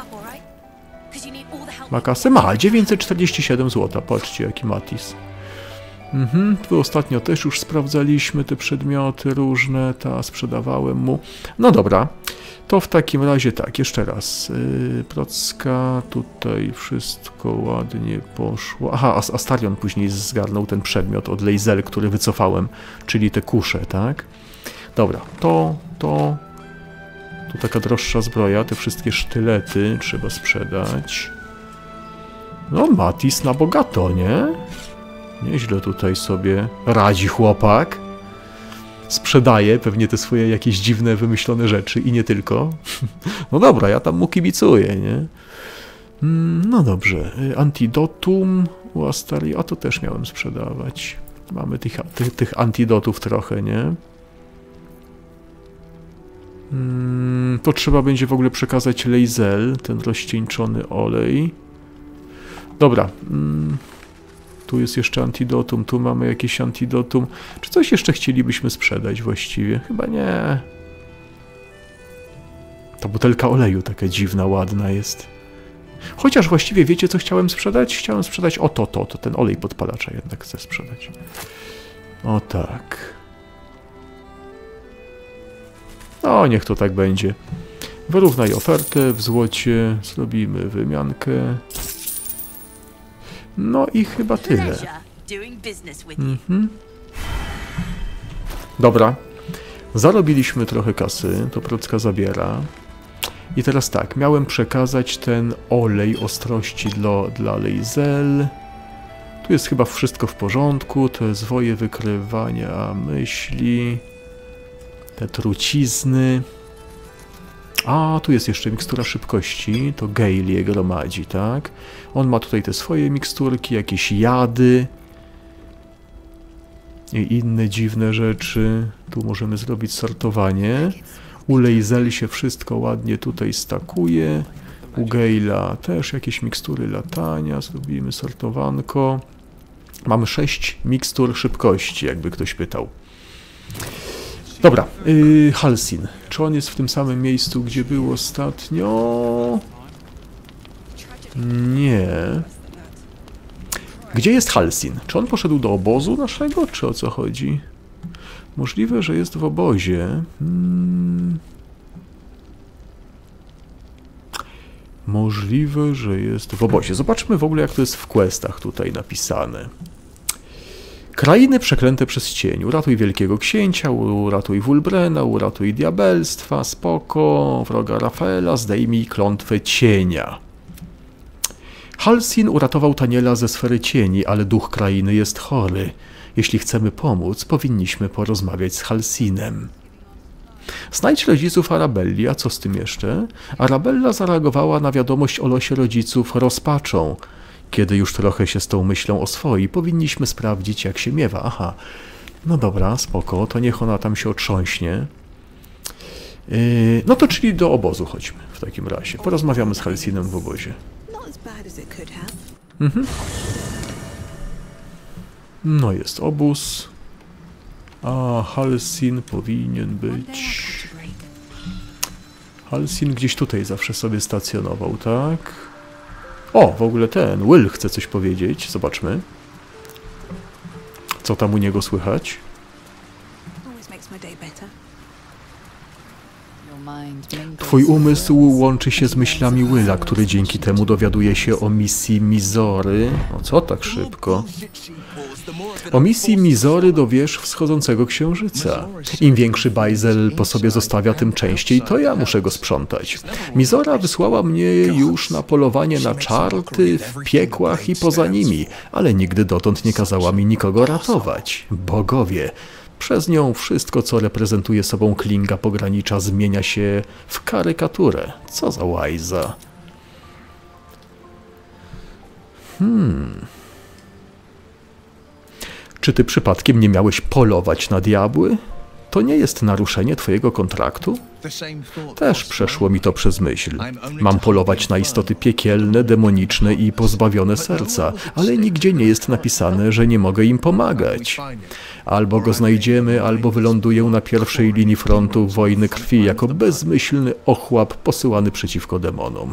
Speaker 1: Ma kasę? Ma, dziewięćset czterdzieści siedem złotych. Patrzcie, jaki Matis. Mhm, tu ostatnio też już sprawdzaliśmy te przedmioty różne, ta sprzedawałem mu. No dobra, to w takim razie tak, jeszcze raz. Yy, Procka, tutaj wszystko ładnie poszło. Aha, Astarion później zgarnął ten przedmiot od Lae'zel, który wycofałem, czyli te kusze, tak? Dobra, to, to... Tu taka droższa zbroja, te wszystkie sztylety trzeba sprzedać. No, Matis na bogato, nie? Nieźle tutaj sobie radzi chłopak. Sprzedaje pewnie te swoje jakieś dziwne, wymyślone rzeczy i nie tylko. No dobra, ja tam mu kibicuję, nie? No dobrze. Antidotum u Astarii, a to też miałem sprzedawać. Mamy tych, tych, tych antidotów trochę, nie? To trzeba będzie w ogóle przekazać Lae'zel, ten rozcieńczony olej. Dobra. Tu jest jeszcze antidotum, tu mamy jakieś antidotum. Czy coś jeszcze chcielibyśmy sprzedać właściwie? Chyba nie. Ta butelka oleju taka dziwna, ładna jest. Chociaż właściwie wiecie, co chciałem sprzedać? Chciałem sprzedać o to, to, to ten olej podpalacza jednak chcę sprzedać. O tak. No, niech to tak będzie. Wyrównaj ofertę w złocie, zrobimy wymiankę. No i chyba tyle. Mhm. Dobra. Zarobiliśmy trochę kasy, to Procka zabiera. I teraz tak, miałem przekazać ten olej ostrości dla, dla Lae'zel. Tu jest chyba wszystko w porządku, to jest zwoje wykrywania myśli. Te trucizny. A, tu jest jeszcze mikstura szybkości. To Gale je gromadzi, tak? On ma tutaj te swoje miksturki, jakieś jady. I inne dziwne rzeczy. Tu możemy zrobić sortowanie. U Lae'zel się wszystko ładnie tutaj stakuje. U Gale'a też jakieś mikstury latania. Zrobimy sortowanko. Mamy sześć mikstur szybkości, jakby ktoś pytał. Dobra, yy, Halsin. Czy on jest w tym samym miejscu, gdzie był ostatnio? Nie. Gdzie jest Halsin? Czy on poszedł do obozu naszego, czy o co chodzi? Możliwe, że jest w obozie. Hmm. Możliwe, że jest w obozie. Zobaczmy w ogóle, jak to jest w questach tutaj napisane. Krainy przeklęte przez cień. Uratuj Wielkiego Księcia, uratuj Wulbrena, uratuj diabelstwa, spoko, wroga Rafaela, zdejmij klątwę cienia. Halsin uratował Taniela ze sfery cieni, ale duch krainy jest chory. Jeśli chcemy pomóc, powinniśmy porozmawiać z Halsinem. Znajdź rodziców Arabelli, a co z tym jeszcze? Arabella zareagowała na wiadomość o losie rodziców rozpaczą. Kiedy już trochę się z tą myślą oswoi, powinniśmy sprawdzić, jak się miewa. Aha, no dobra, spoko, to niech ona tam się otrząśnie. Yy, no to czyli do obozu chodźmy w takim razie. Porozmawiamy z Halsinem w obozie. Mhm. No jest obóz. A Halsin powinien być... Halsin gdzieś tutaj zawsze sobie stacjonował, tak? O, w ogóle ten Will chce coś powiedzieć. Zobaczmy. Co tam u niego słychać? Twój umysł łączy się z myślami Willa, który dzięki temu dowiaduje się o misji Mizory. O co tak szybko? O misji Mizory do wież wschodzącego księżyca. Im większy bajzel po sobie zostawia, tym częściej to ja muszę go sprzątać. Mizora wysłała mnie już na polowanie na czarty w piekłach i poza nimi, ale nigdy dotąd nie kazała mi nikogo ratować. Bogowie! Przez nią wszystko, co reprezentuje sobą Klinga Pogranicza, zmienia się w karykaturę. Co za łajza. Hmm... Czy ty przypadkiem nie miałeś polować na diabły? To nie jest naruszenie twojego kontraktu? Też przeszło mi to przez myśl. Mam polować na istoty piekielne, demoniczne i pozbawione serca, ale nigdzie nie jest napisane, że nie mogę im pomagać. Albo go znajdziemy, albo wyląduję na pierwszej linii frontu wojny krwi jako bezmyślny ochłap posyłany przeciwko demonom.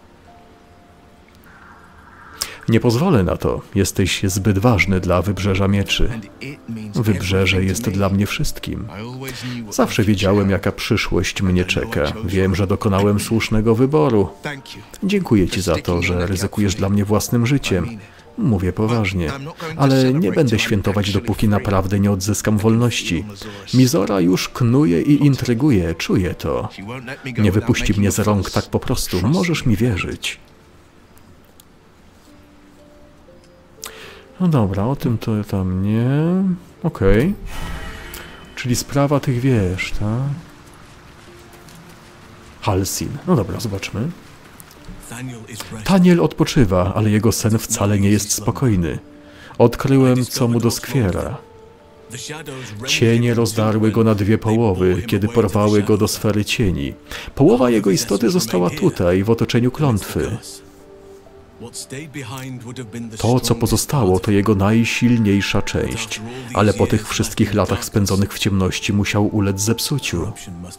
Speaker 1: Nie pozwolę na to. Jesteś zbyt ważny dla Wybrzeża Mieczy. Wybrzeże jest dla mnie wszystkim. Zawsze wiedziałem, jaka przyszłość mnie czeka. Wiem, że dokonałem słusznego wyboru. Dziękuję ci za to, że ryzykujesz dla mnie własnym życiem. Mówię poważnie. Ale nie będę świętować, dopóki naprawdę nie odzyskam wolności. Mizora już knuje i intryguje. Czuję to. Nie wypuści mnie z rąk tak po prostu. Możesz mi wierzyć. No dobra, o tym to tam nie... Okej. Okay. Czyli sprawa tych wież, tak? Halsin. No dobra, zobaczmy. Taniel odpoczywa, ale jego sen wcale nie jest spokojny. Odkryłem, co mu doskwiera. Cienie rozdarły go na dwie połowy, kiedy porwały go do sfery cieni. Połowa jego istoty została tutaj, w otoczeniu klątwy. To, co pozostało, to jego najsilniejsza część, ale po tych wszystkich latach spędzonych w ciemności musiał ulec zepsuciu.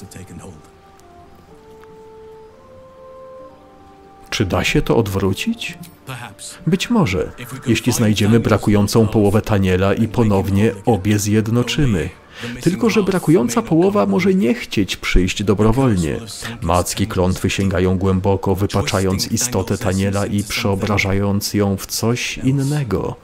Speaker 1: Czy da się to odwrócić? Być może, jeśli znajdziemy brakującą połowę Taniela i ponownie obie zjednoczymy. Tylko że brakująca połowa może nie chcieć przyjść dobrowolnie. Macki klątwy sięgają głęboko, wypaczając istotę Taniela i przeobrażając ją w coś innego.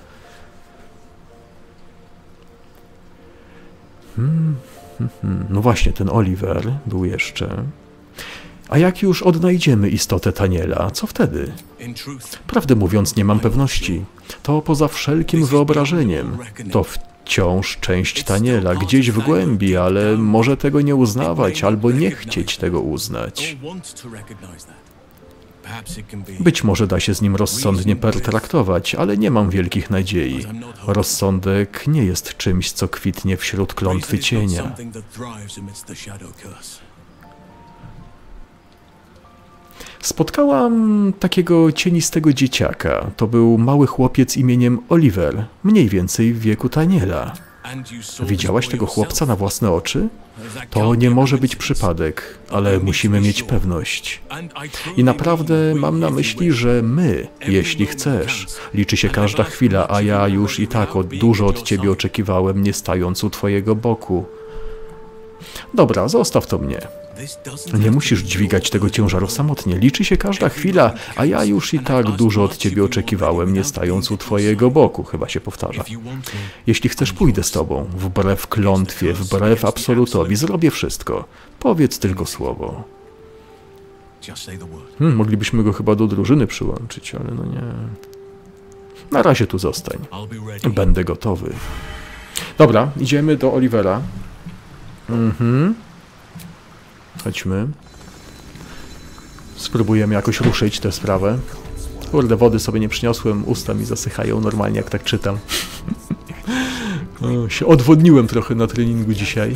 Speaker 1: Hmm, hmm, hmm. No właśnie, ten Oliver był jeszcze... A jak już odnajdziemy istotę Taniela, co wtedy? Prawdę mówiąc, nie mam pewności. To poza wszelkim wyobrażeniem. To wciąż część Taniela, gdzieś w głębi, ale może tego nie uznawać, albo nie chcieć tego uznać. Być może da się z nim rozsądnie pertraktować, ale nie mam wielkich nadziei. Rozsądek nie jest czymś, co kwitnie wśród klątwy cienia. Spotkałam takiego cienistego dzieciaka. To był mały chłopiec imieniem Oliver, mniej więcej w wieku Taniela. Widziałaś tego chłopca na własne oczy? To nie może być przypadek, ale musimy mieć pewność. I naprawdę mam na myśli, że my, jeśli chcesz. Liczy się każda chwila, a ja już i tak od, dużo od ciebie oczekiwałem, nie stając u twojego boku. Dobra, zostaw to mnie. Nie musisz dźwigać tego ciężaru samotnie. Liczy się każda chwila, a ja już i tak dużo od ciebie oczekiwałem, nie stając u twojego boku, chyba się powtarza. Jeśli chcesz, pójdę z tobą. Wbrew klątwie, wbrew absolutowi. Zrobię wszystko. Powiedz tylko słowo. Hmm, moglibyśmy go chyba do drużyny przyłączyć, ale no nie. Na razie tu zostań. Będę gotowy. Dobra, idziemy do Olivera. Mhm. Chodźmy. Spróbujemy jakoś ruszyć tę sprawę. Kurde, wody sobie nie przyniosłem, usta mi zasychają normalnie, jak tak czytam. O, się odwodniłem trochę na treningu dzisiaj.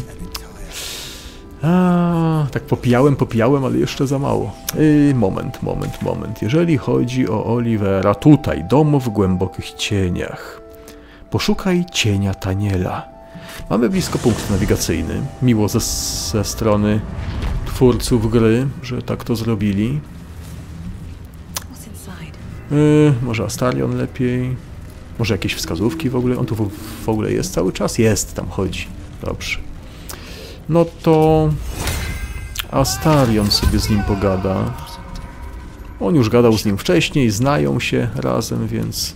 Speaker 1: A, tak popijałem, popijałem, ale jeszcze za mało. Yy, moment, moment, moment. Jeżeli chodzi o Olivera, tutaj, dom w głębokich cieniach. Poszukaj cienia Taniela. Mamy blisko punkt nawigacyjny. Miło ze, ze strony twórców gry, że tak to zrobili. Yy, może Astarion lepiej. Może jakieś wskazówki w ogóle? On tu w, w ogóle jest cały czas? Jest, tam chodzi. Dobrze. No to Astarion sobie z nim pogada. On już gadał z nim wcześniej, znają się razem, więc...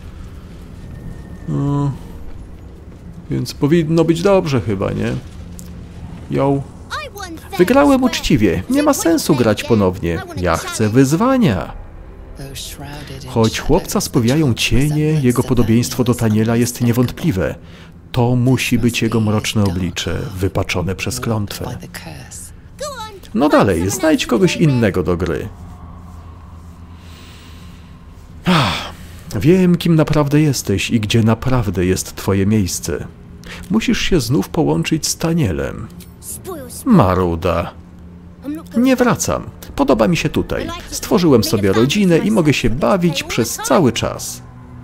Speaker 1: No, więc powinno być dobrze chyba, nie? Ją. Wygrałem uczciwie. Nie ma sensu grać ponownie. Ja chcę wyzwania. Choć chłopca spowijają cienie, jego podobieństwo do Taniela jest niewątpliwe. To musi być jego mroczne oblicze, wypaczone przez klątwę. No dalej, znajdź kogoś innego do gry. Wiem, kim naprawdę jesteś i gdzie naprawdę jest twoje miejsce. Musisz się znów połączyć z Tanielem. Maruda. Nie wracam. Podoba mi się tutaj. Stworzyłem sobie rodzinę i mogę się bawić przez cały czas.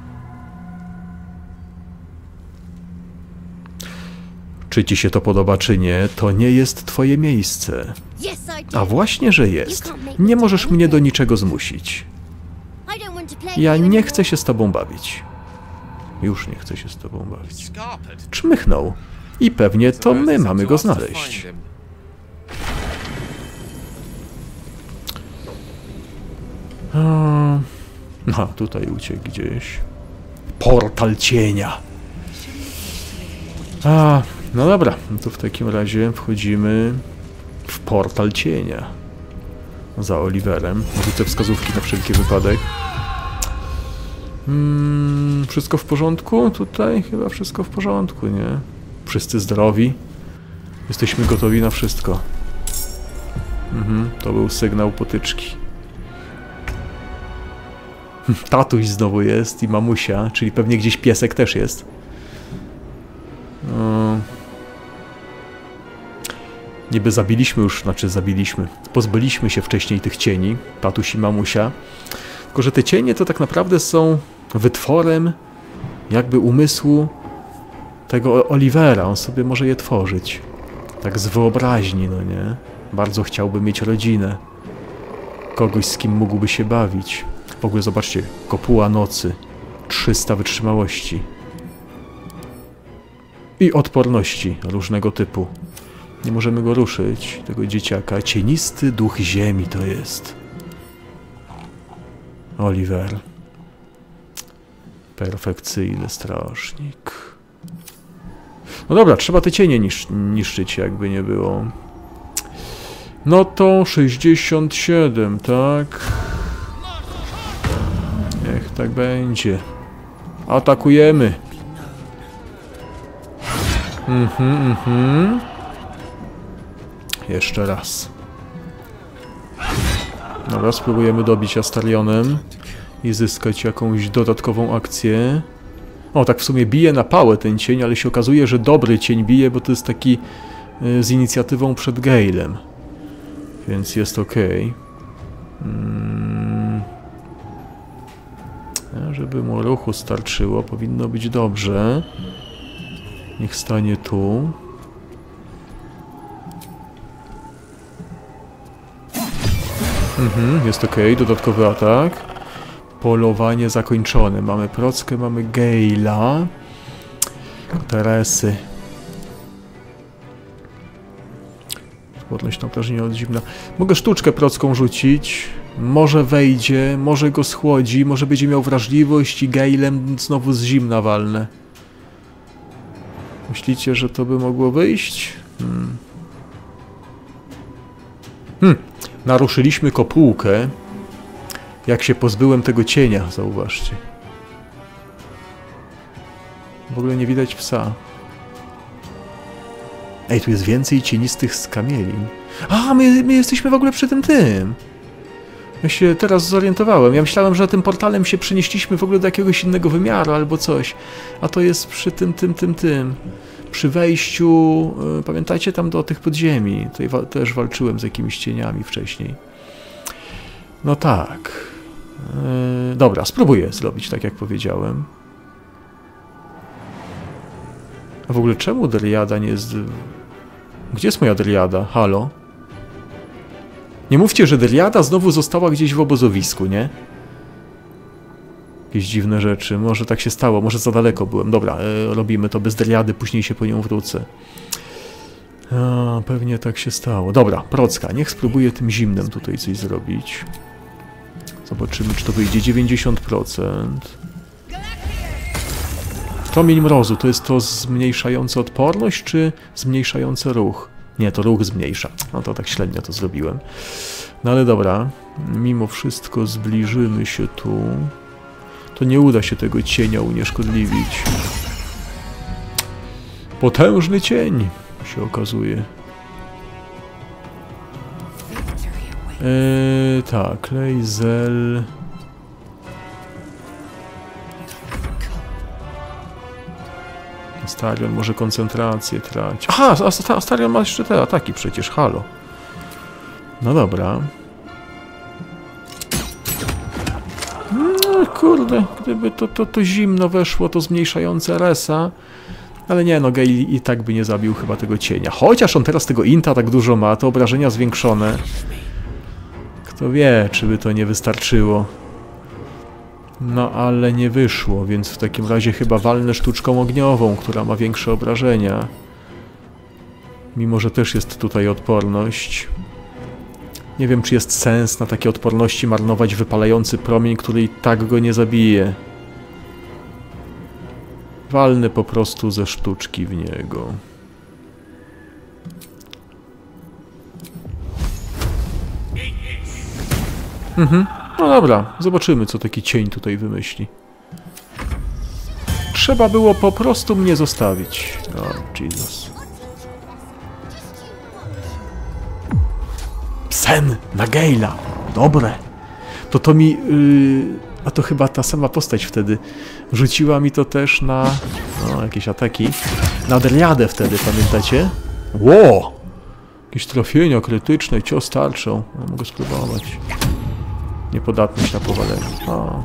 Speaker 1: Czy ci się to podoba, czy nie, to nie jest twoje miejsce. A właśnie, że jest. Nie możesz mnie do niczego zmusić. Ja nie chcę się z tobą bawić. Już nie chcę się z tobą bawić. Czmychnął. I pewnie to my mamy go znaleźć. A, tutaj uciekł gdzieś. Portal cienia. A, no dobra. No to w takim razie wchodzimy w portal cienia. Za Oliverem. Rzucę wskazówki na wszelki wypadek. Hmm, wszystko w porządku? Tutaj chyba wszystko w porządku, nie? Wszyscy zdrowi. Jesteśmy gotowi na wszystko. Mhm, to był sygnał potyczki. Tatuś znowu jest i mamusia, czyli pewnie gdzieś piesek też jest. No. Niby zabiliśmy już, znaczy zabiliśmy. Pozbyliśmy się wcześniej tych cieni, tatuś i mamusia. Tylko że te cienie to tak naprawdę są wytworem jakby umysłu tego Olivera. On sobie może je tworzyć. Tak z wyobraźni, no nie? Bardzo chciałby mieć rodzinę. Kogoś, z kim mógłby się bawić. W ogóle zobaczcie, kopuła nocy. trzysta wytrzymałości. I odporności różnego typu. Nie możemy go ruszyć, tego dzieciaka. Cienisty duch ziemi to jest. Oliver. Perfekcyjny strażnik. No dobra, trzeba te cienie nisz niszczyć, jakby nie było. No to sześćdziesiąt siedem, tak? Niech tak będzie. Atakujemy. Mhm, mhm. Jeszcze raz. Dobra, spróbujemy dobić Astarionem i zyskać jakąś dodatkową akcję. O, tak w sumie bije na pałę ten cień, ale się okazuje, że dobry cień bije, bo to jest taki y, z inicjatywą przed Galem. Więc jest ok. Hmm. Żeby mu ruchu starczyło, powinno być dobrze. Niech stanie tu. Mhm, jest ok, dodatkowy atak. Polowanie zakończone. Mamy Prockę, mamy Gala. Teresy. Odporność na obrażenia od zimna. Mogę sztuczkę Procką rzucić. Może wejdzie, może go schłodzi, może będzie miał wrażliwość i Galem znowu z zimna walnę. Myślicie, że to by mogło wyjść? Hmm. Hmm. Naruszyliśmy kopułkę. Jak się pozbyłem tego cienia, zauważcie. W ogóle nie widać psa. Ej, tu jest więcej cienistych skamieli. A, my, my jesteśmy w ogóle przy tym tym. Ja się teraz zorientowałem. Ja myślałem, że tym portalem się przenieśliśmy w ogóle do jakiegoś innego wymiaru albo coś. A to jest przy tym, tym, tym, tym. Przy wejściu, yy, pamiętajcie, tam do tych podziemi. Tutaj wa też walczyłem z jakimiś cieniami wcześniej. No tak. Yy, dobra, spróbuję zrobić tak, jak powiedziałem. A w ogóle czemu Dryada nie jest... Gdzie jest moja Dryada? Halo? Nie mówcie, że Dryada znowu została gdzieś w obozowisku, nie? Jakieś dziwne rzeczy. Może tak się stało, może za daleko byłem. Dobra, e, robimy to bez driady, później się po nią wrócę. A, pewnie tak się stało. Dobra, procka. Niech spróbuję tym zimnem tutaj coś zrobić. Zobaczymy, czy to wyjdzie. dziewięćdziesiąt procent. Promień mrozu, to jest to zmniejszające odporność, czy zmniejszające ruch? Nie, to ruch zmniejsza. No to tak średnio to zrobiłem. No ale dobra, mimo wszystko zbliżymy się tu. To nie uda się tego cienia unieszkodliwić. Potężny cień się okazuje. Eee, tak, Lejzel. Astarion może koncentrację traci. Aha, Astarion ma jeszcze te ataki przecież, halo. No dobra. No kurde, gdyby to, to, to zimno weszło, to zmniejszające resa. Ale nie, no Gale i tak by nie zabił chyba tego cienia. Chociaż on teraz tego inta tak dużo ma, to obrażenia zwiększone. Kto wie, czy by to nie wystarczyło. No ale nie wyszło, więc w takim razie chyba walnę sztuczką ogniową, która ma większe obrażenia. Mimo że też jest tutaj odporność. Nie wiem, czy jest sens na takie odporności marnować wypalający promień, który i tak go nie zabije. Walnę po prostu ze sztuczki w niego. Mhm. No dobra, zobaczymy, co taki cień tutaj wymyśli. Trzeba było po prostu mnie zostawić. O, Jesus. Sen na Gale'a. Dobre. To to mi... Yy, a to chyba ta sama postać wtedy. Rzuciła mi to też na... No, jakieś ataki. Na Dryadę wtedy, pamiętacie? Ło! Jakieś trafienia krytyczne, cios tarczą. No, mogę spróbować. Niepodatność na powalenie. O.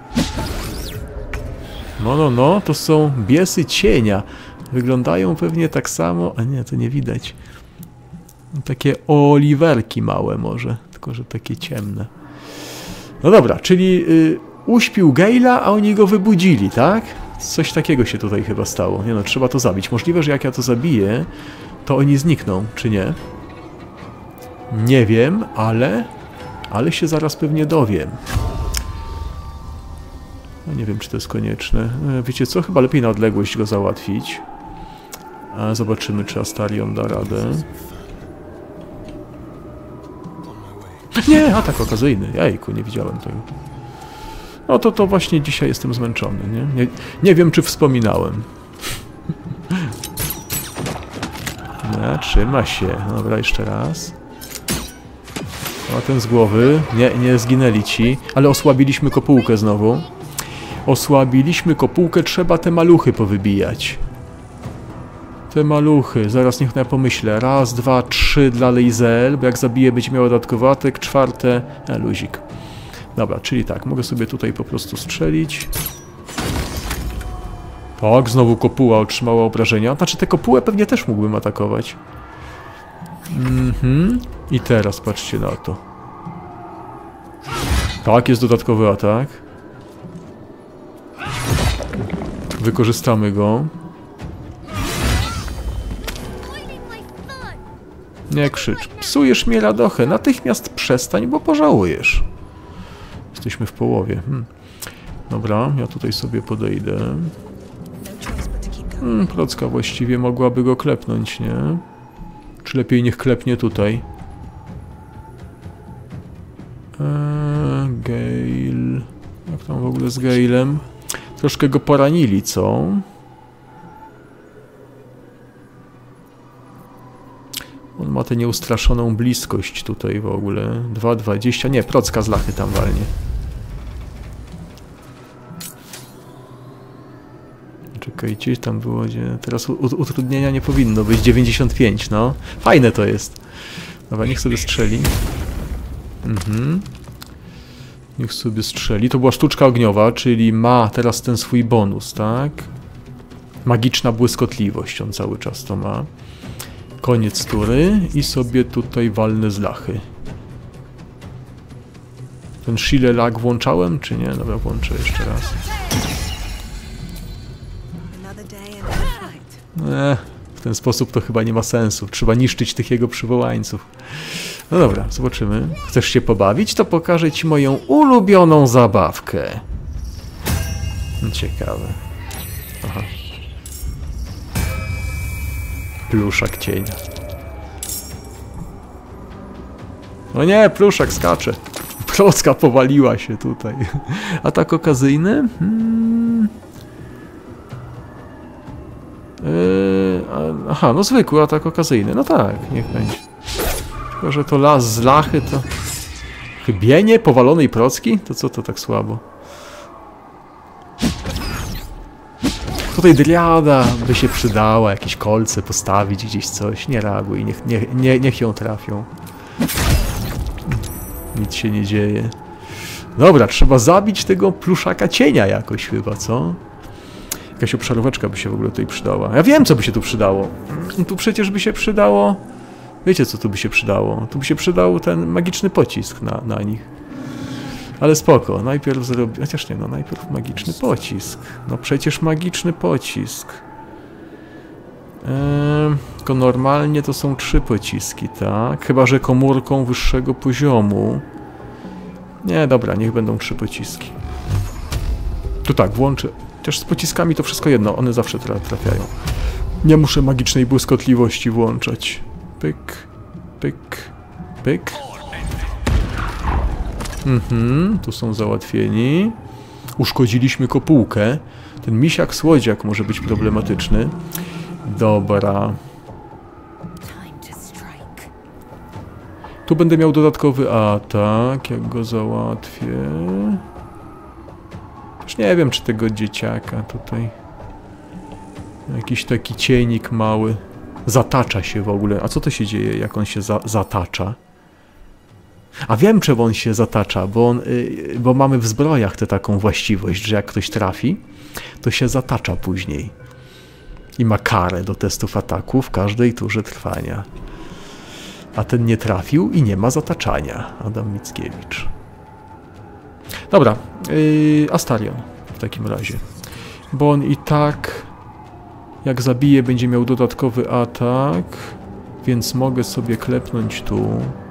Speaker 1: No, no, no, to są biesy cienia. Wyglądają pewnie tak samo... A nie, to nie widać. Takie oliwerki małe może, tylko że takie ciemne. No dobra, czyli y, uśpił Gale'a, a oni go wybudzili, tak? Coś takiego się tutaj chyba stało. Nie no, trzeba to zabić. Możliwe, że jak ja to zabiję, to oni znikną, czy nie? Nie wiem, ale... Ale się zaraz pewnie dowiem. No nie wiem, czy to jest konieczne. Wiecie co? Chyba lepiej na odległość go załatwić. A zobaczymy, czy Astarion da radę. Nie, atak okazyjny. Jajku, nie widziałem tego. No to to właśnie dzisiaj jestem zmęczony, nie? Nie, nie wiem, czy wspominałem. No, trzyma się. Dobra, jeszcze raz. O, ten z głowy. Nie, nie zginęli ci. Ale osłabiliśmy kopułkę znowu. Osłabiliśmy kopułkę. Trzeba te maluchy powybijać. Te maluchy. Zaraz niech ja pomyślę. Raz, dwa, trzy dla Lejzel, bo jak zabiję, będzie miał dodatkowy atak. Czwarte. A, luzik. Dobra, czyli tak. Mogę sobie tutaj po prostu strzelić. Tak, znowu kopuła otrzymała obrażenia. Znaczy, te kopułę pewnie też mógłbym atakować. Mhm. I teraz patrzcie na to. Tak, jest dodatkowy atak. Wykorzystamy go. Nie krzycz. Psujesz mi radochę. Natychmiast przestań, bo pożałujesz. Jesteśmy w połowie. Hmm. Dobra, ja tutaj sobie podejdę. Hmm, procka właściwie mogłaby go klepnąć, nie? Czy lepiej niech klepnie tutaj? Eee, Gale... Jak tam w ogóle z Gale'em? Troszkę go poranili, co? On ma tę nieustraszoną bliskość tutaj w ogóle. dwa dwadzieścia. Nie, procka z lachy tam walnie. Czekajcie, tam było gdzie... Teraz utrudnienia nie powinno być. dziewięćdziesiąt pięć, no. Fajne to jest. Dobra, niech sobie strzeli. Mhm. Niech sobie strzeli. To była sztuczka ogniowa, czyli ma teraz ten swój bonus, tak? Magiczna błyskotliwość, on cały czas to ma. Koniec tury i sobie tutaj walnę z lachy. Ten Shile lag włączałem, czy nie? Dobra, włączę jeszcze raz. Eee, w ten sposób to chyba nie ma sensu. Trzeba niszczyć tych jego przywołańców. No dobra, zobaczymy. Chcesz się pobawić? To pokażę ci moją ulubioną zabawkę. Ciekawe. Aha. Pluszak cienia. No nie, pluszak skacze. Klocka powaliła się tutaj. Atak okazyjny? Hmm. Yy, aha, no zwykły atak okazyjny. No tak, niech będzie. Tylko że to las z lachy to... Chybienie powalonej procki? To co to tak słabo? Tutaj driada by się przydała, jakieś kolce postawić, gdzieś coś. Nie reaguj, niech, nie, nie, niech ją trafią. Nic się nie dzieje. Dobra, trzeba zabić tego pluszaka cienia jakoś chyba, co? Jakaś obszaróweczka by się w ogóle tutaj przydała. Ja wiem, co by się tu przydało. Tu przecież by się przydało... Wiecie, co tu by się przydało? Tu by się przydał ten magiczny pocisk na, na nich. Ale spoko, najpierw zrobię... Chociaż nie, no najpierw magiczny pocisk. No przecież magiczny pocisk. Eee, tylko normalnie to są trzy pociski, tak? Chyba że komórką wyższego poziomu. Nie, dobra, niech będą trzy pociski. Tu tak, włączę... Chociaż z pociskami to wszystko jedno, one zawsze tra trafiają. Nie muszę magicznej błyskotliwości włączać. Pyk, pyk, pyk. Mhm, tu są załatwieni. Uszkodziliśmy kopułkę. Ten misiak słodziak może być problematyczny. Dobra. Tu będę miał dodatkowy atak, jak go załatwię. Już nie wiem, czy tego dzieciaka tutaj... Jakiś taki cienik mały. Zatacza się w ogóle. A co to się dzieje, jak on się za zatacza? A wiem, czemu on się zatacza, bo, on, yy, bo mamy w zbrojach tę taką właściwość, że jak ktoś trafi, to się zatacza później. I ma karę do testów ataku w każdej turze trwania. A ten nie trafił i nie ma zataczania. Adam Mickiewicz. Dobra, yy, Astarion w takim razie. Bo on i tak, jak zabije, będzie miał dodatkowy atak, więc mogę sobie klepnąć tu.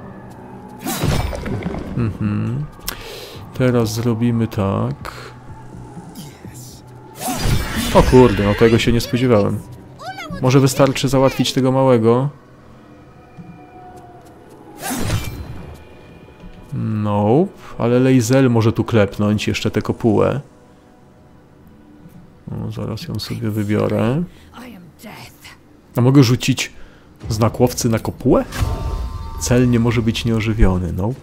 Speaker 1: Mhm. Teraz zrobimy tak. O kurde, no tego się nie spodziewałem. Może wystarczy załatwić tego małego? Nope, ale Lae'zel może tu klepnąć jeszcze tę kopułę. No, zaraz ją sobie wybiorę. A mogę rzucić znak łowcy na kopułę? Cel nie może być nieożywiony, nope.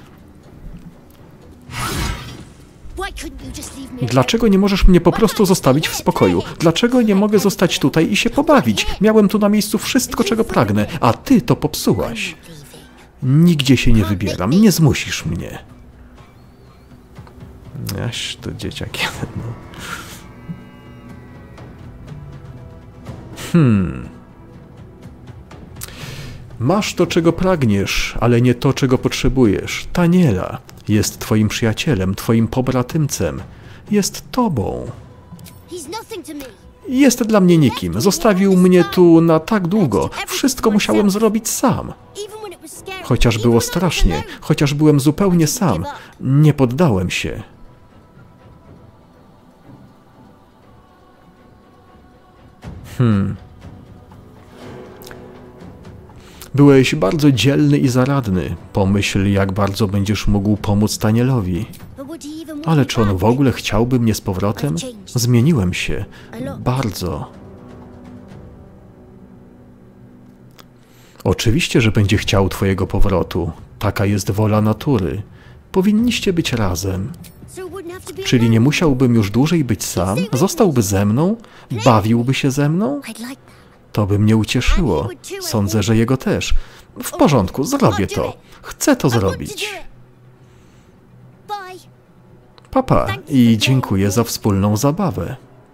Speaker 1: Dlaczego nie możesz mnie po prostu zostawić w spokoju? Dlaczego nie mogę zostać tutaj i się pobawić? Miałem tu na miejscu wszystko, czego pragnę, a ty to popsułaś. Nigdzie się nie wybieram, nie zmusisz mnie. Jaś to dzieciak jeden, no. Hmm. Masz to, czego pragniesz, ale nie to, czego potrzebujesz. Taniela jest twoim przyjacielem, twoim pobratymcem. Jest tobą. Jest dla mnie nikim. Zostawił mnie tu na tak długo. Wszystko musiałem zrobić sam. Chociaż było strasznie, chociaż byłem zupełnie sam, nie poddałem się. Hmm. Byłeś bardzo dzielny i zaradny. Pomyśl, jak bardzo będziesz mógł pomóc Tanielowi. Ale czy on w ogóle chciałby mnie z powrotem? Zmieniłem się. Bardzo. Oczywiście, że będzie chciał twojego powrotu. Taka jest wola natury. Powinniście być razem. Czyli nie musiałbym już dłużej być sam? Zostałby ze mną? Bawiłby się ze mną? To by mnie ucieszyło. Sądzę, że jego też. W porządku, zrobię to. Chcę to zrobić. Papa, i dziękuję za wspólną zabawę.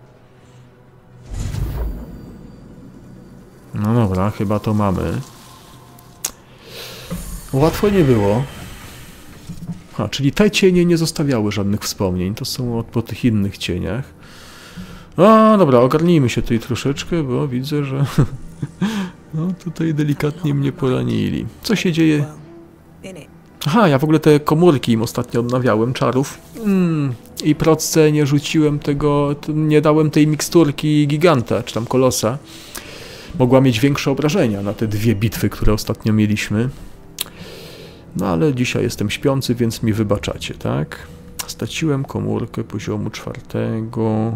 Speaker 1: No dobra, chyba to mamy. Łatwo nie było. A, czyli te cienie nie zostawiały żadnych wspomnień, to są po tych innych cieniach. A, dobra, ogarnijmy się tutaj troszeczkę, bo widzę, że no tutaj delikatnie mnie poranili. Co się dzieje? Aha, ja w ogóle te komórki im ostatnio odnawiałem, czarów. Mm, I procce nie rzuciłem tego, nie dałem tej miksturki giganta, czy tam kolosa. Mogła mieć większe obrażenia na te dwie bitwy, które ostatnio mieliśmy. No ale dzisiaj jestem śpiący, więc mi wybaczacie, tak? Straciłem komórkę poziomu czwartego.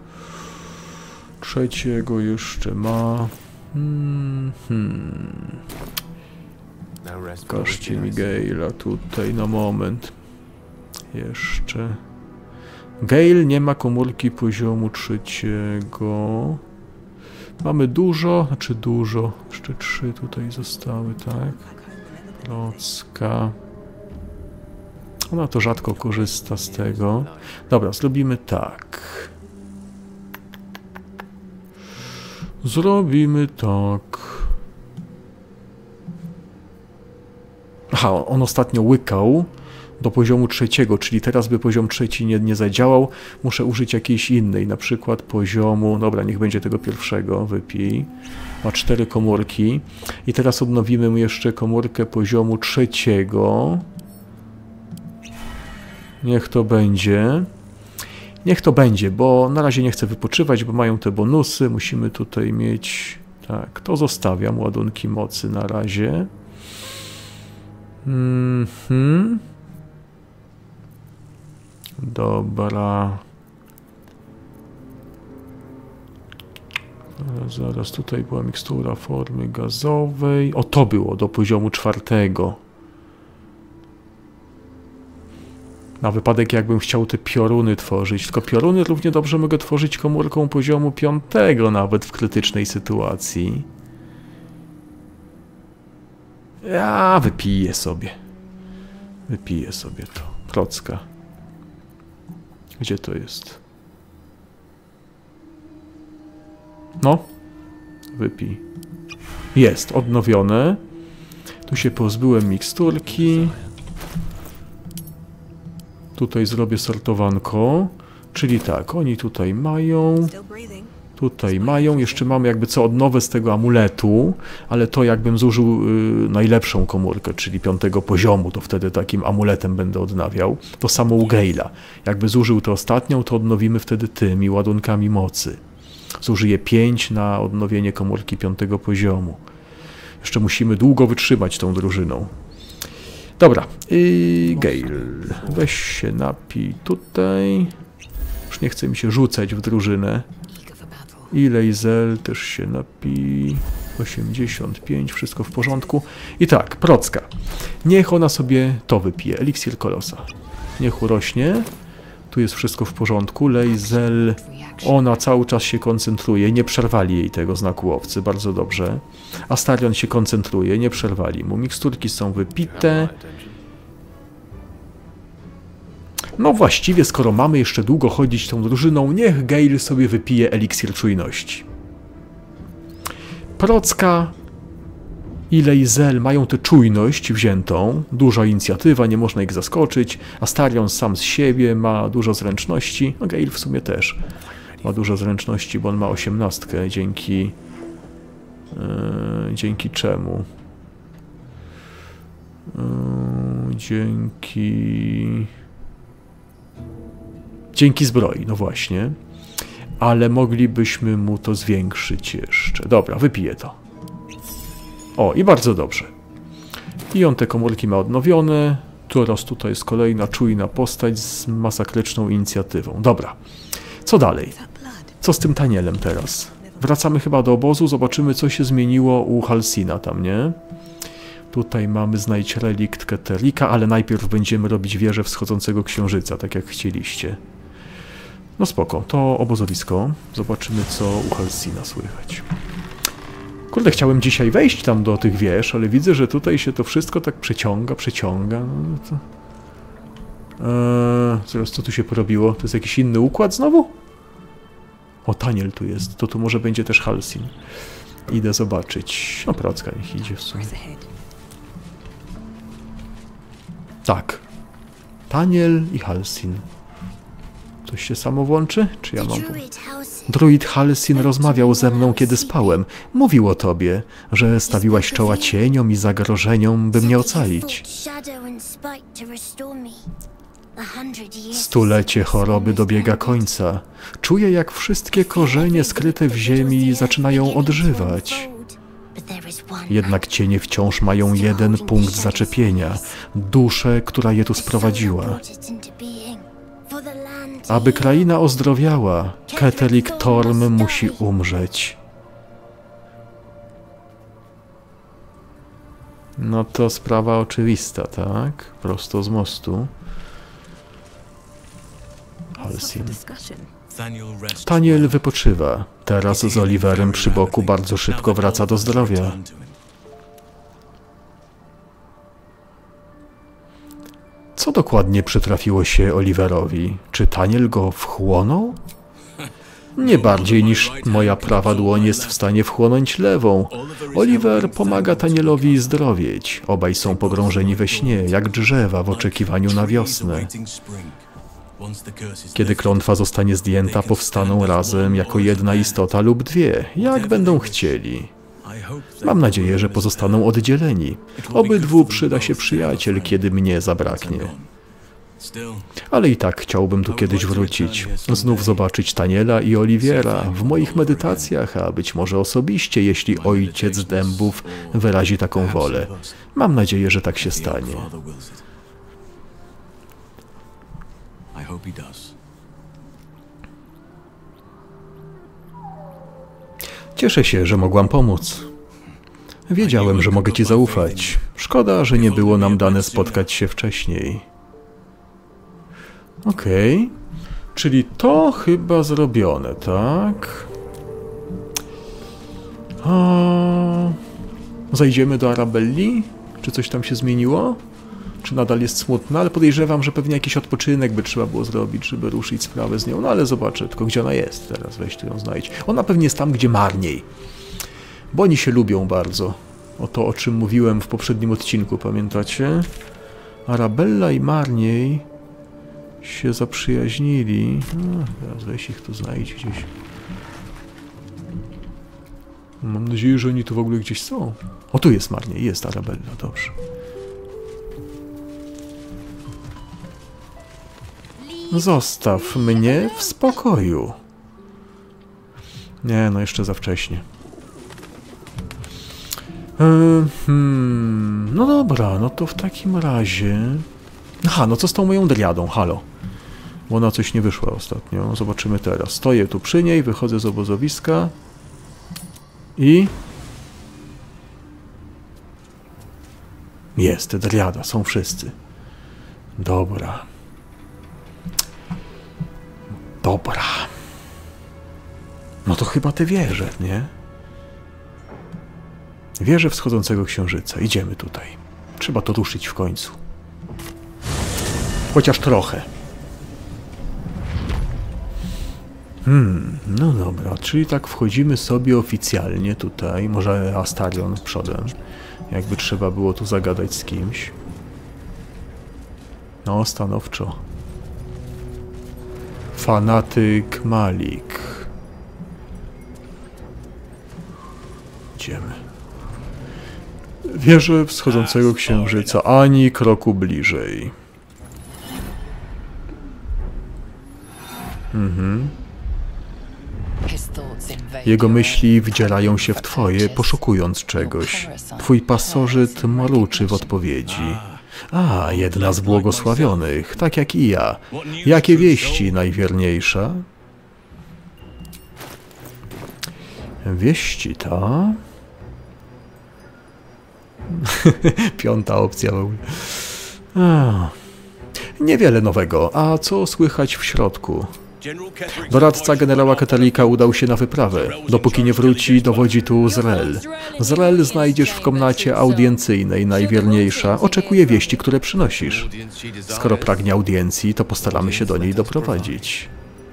Speaker 1: Trzeciego jeszcze ma. Hmm, hmm. Pokażcie mi Gale'a tutaj na moment. Jeszcze. Gale nie ma komórki poziomu trzeciego. Mamy dużo, znaczy dużo. Jeszcze trzy tutaj zostały, tak? Procka. Ona to rzadko korzysta z tego. Dobra, zrobimy tak. Zrobimy tak. Aha, on ostatnio łykał do poziomu trzeciego, czyli teraz by poziom trzeci nie, nie zadziałał. Muszę użyć jakiejś innej, na przykład poziomu, dobra, niech będzie tego pierwszego, wypij. Ma cztery komórki. I teraz odnowimy mu jeszcze komórkę poziomu trzeciego. Niech to będzie. Niech to będzie, bo na razie nie chcę wypoczywać, bo mają te bonusy. Musimy tutaj mieć... Tak, to zostawiam, ładunki mocy na razie. Mhm. Dobra. Zaraz, tutaj była mikstura formy gazowej. O, to było do poziomu czwartego. Na wypadek, jakbym chciał te pioruny tworzyć. Tylko pioruny równie dobrze mogę tworzyć komórką poziomu piątego, nawet w krytycznej sytuacji. Ja wypiję sobie. Wypiję sobie to. Procka. Gdzie to jest? No. Wypij. Jest. Odnowione. Tu się pozbyłem miksturki. Tutaj zrobię sortowanko. Czyli tak, oni tutaj mają... Tutaj mają, jeszcze mamy jakby co odnowę z tego amuletu, ale to jakbym zużył y, najlepszą komórkę, czyli piątego poziomu, to wtedy takim amuletem będę odnawiał. To samo u Gale'a. Jakby zużył to ostatnią, to odnowimy wtedy tymi ładunkami mocy. Zużyję pięć na odnowienie komórki piątego poziomu. Jeszcze musimy długo wytrzymać tą drużyną. Dobra, yy, Gale, weź się napij tutaj. Już nie chce mi się rzucać w drużynę. I Lae'zel też się napi. osiemdziesiąt pięć, wszystko w porządku. I tak, procka. Niech ona sobie to wypije. Eliksir kolosa. Niech urośnie. Tu jest wszystko w porządku. Lae'zel, ona cały czas się koncentruje. Nie przerwali jej tego znaku łowcy. Bardzo dobrze. Astarion się koncentruje. Nie przerwali mu. Miksturki są wypite. No właściwie, skoro mamy jeszcze długo chodzić tą drużyną, niech Gale sobie wypije eliksir czujności. Procka i Lae'zel mają tę czujność wziętą, duża inicjatywa, nie można ich zaskoczyć. Astarion sam z siebie ma dużo zręczności, no Gale w sumie też ma dużo zręczności, bo on ma osiemnastkę, dzięki... Yy, dzięki czemu? Yy, dzięki... Dzięki zbroi, no właśnie. Ale moglibyśmy mu to zwiększyć jeszcze. Dobra, wypiję to. O, i bardzo dobrze. I on te komórki ma odnowione. Teraz tutaj jest kolejna czujna postać z masakryczną inicjatywą. Dobra. Co dalej? Co z tym Tanielem teraz? Wracamy chyba do obozu, zobaczymy, co się zmieniło u Halsina tam, nie? Tutaj mamy znajdź relikt Keterika, ale najpierw będziemy robić wieżę wschodzącego księżyca, tak jak chcieliście. No spoko, to obozowisko. Zobaczymy, co u Halsina słychać. Kurde, chciałem dzisiaj wejść tam do tych wież, ale widzę, że tutaj się to wszystko tak przeciąga, przeciąga. No to... eee, zaraz, co tu się porobiło? To jest jakiś inny układ znowu? O, Taniel tu jest. To tu może będzie też Halsin. Idę zobaczyć. No, Procka niech idzie w sumie. Tak. Taniel i Halsin. Coś się samo włączy? Czy ja mam... Druid Halsin rozmawiał ze mną, kiedy spałem. Mówił o tobie, że stawiłaś czoła cieniom i zagrożeniom, by mnie ocalić. Stulecie choroby dobiega końca. Czuję, jak wszystkie korzenie skryte w ziemi zaczynają odżywać. Jednak cienie wciąż mają jeden punkt zaczepienia. Duszę, która je tu sprowadziła. Aby kraina ozdrowiała, Ketelik Torm musi umrzeć. No to sprawa oczywista, tak? Prosto z mostu. Halsin. Taniel wypoczywa. Teraz z Oliverem przy boku bardzo szybko wraca do zdrowia. Co dokładnie przytrafiło się Oliverowi? Czy Taniel go wchłonął? Nie bardziej niż moja prawa dłoń jest w stanie wchłonąć lewą. Oliver pomaga Tanielowi zdrowieć. Obaj są pogrążeni we śnie, jak drzewa w oczekiwaniu na wiosnę. Kiedy klątwa zostanie zdjęta, powstaną razem jako jedna istota lub dwie, jak będą chcieli. Mam nadzieję, że pozostaną oddzieleni. Obydwu przyda się przyjaciel, kiedy mnie zabraknie. Ale i tak chciałbym tu kiedyś wrócić. Znów zobaczyć Taniela i Oliviera w moich medytacjach, a być może osobiście, jeśli ojciec dębów wyrazi taką wolę. Mam nadzieję, że tak się stanie. Cieszę się, że mogłam pomóc. Wiedziałem, że mogę ci zaufać. Szkoda, że nie było nam dane spotkać się wcześniej. Okej. Okay. Czyli to chyba zrobione, tak? A... Zajdziemy do Arabelli? Czy coś tam się zmieniło? Czy nadal jest smutna? Ale podejrzewam, że pewnie jakiś odpoczynek by trzeba było zrobić, żeby ruszyć sprawę z nią. No ale zobaczę tylko, gdzie ona jest teraz. Weź tu ją znajdź. Ona pewnie jest tam, gdzie Marniej. Bo oni się lubią bardzo. O to, o czym mówiłem w poprzednim odcinku, pamiętacie? Arabella i Marniej się zaprzyjaźnili. No, teraz weź ich tu znajdź gdzieś. Mam nadzieję, że oni tu w ogóle gdzieś są. O, tu jest Marniej, jest Arabella, dobrze. Zostaw mnie w spokoju. Nie, no jeszcze za wcześnie. Hmm, no dobra, no to w takim razie... Aha, no co z tą moją driadą? Halo. Bo ona coś nie wyszła ostatnio. Zobaczymy teraz. Stoję tu przy niej, wychodzę z obozowiska. I... Jest, driada, są wszyscy. Dobra. Dobra. No to chyba te wieże, nie? Wieże wschodzącego księżyca. Idziemy tutaj. Trzeba to ruszyć w końcu. Chociaż trochę. Hmm, no dobra, czyli tak wchodzimy sobie oficjalnie tutaj. Może Astarion przodem. Jakby trzeba było tu zagadać z kimś. No, stanowczo. Fanatyk Malik. Idziemy. Wieże wschodzącego księżyca, ani kroku bliżej. Mhm. Jego myśli wdzierają się w twoje, poszukując czegoś. Twój pasożyt mruczy w odpowiedzi. A, jedna z błogosławionych, tak jak i ja. Jakie wieści, najwierniejsza? Wieści to... Piąta opcja w ogóle. A, niewiele nowego. A co słychać w środku? Doradca generała Ketelika udał się na wyprawę. Dopóki nie wróci, dowodzi tu Zrel. Zrel znajdziesz w komnacie audiencyjnej, najwierniejsza. Oczekuje wieści, które przynosisz. Skoro pragnie audiencji, to postaramy się do niej doprowadzić.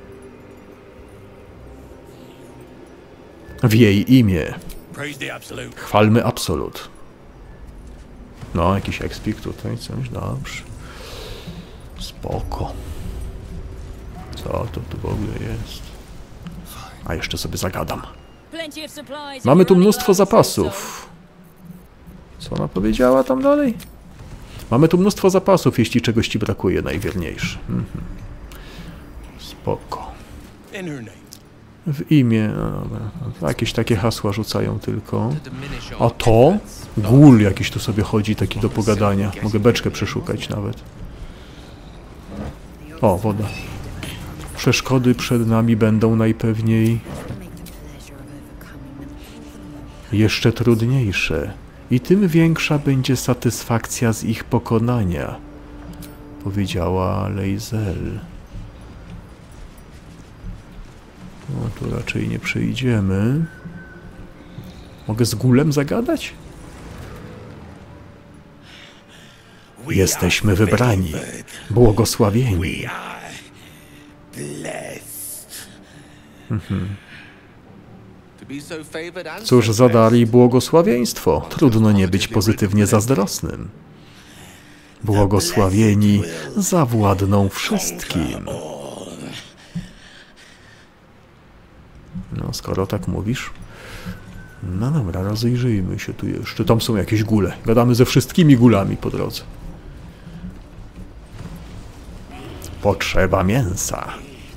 Speaker 1: W jej imię. Chwalmy Absolut. No, jakiś ekspik tutaj, coś, dobrze. Spoko. Co to tu w ogóle jest? A jeszcze sobie zagadam. Mamy tu mnóstwo zapasów. Co ona powiedziała tam dalej? Mamy tu mnóstwo zapasów, jeśli czegoś ci brakuje, najwierniejszy. Mhm. Spoko. W imię... No dobra. Jakieś takie hasła rzucają tylko. A to? Gul jakiś tu sobie chodzi, taki do pogadania. Mogę beczkę przeszukać nawet. O, woda. Przeszkody przed nami będą najpewniej jeszcze trudniejsze i tym większa będzie satysfakcja z ich pokonania, powiedziała Lae'zel. No tu raczej nie przejdziemy. Mogę z Gulem zagadać? Jesteśmy wybrani, błogosławieni. Mhm. Cóż za dar i błogosławieństwo. Trudno nie być pozytywnie zazdrosnym. Błogosławieni zawładną wszystkim. No, skoro tak mówisz. No dobra, rozejrzyjmy się tu jeszcze. Tam są jakieś gule. Gadamy ze wszystkimi gulami po drodze. Potrzeba mięsa.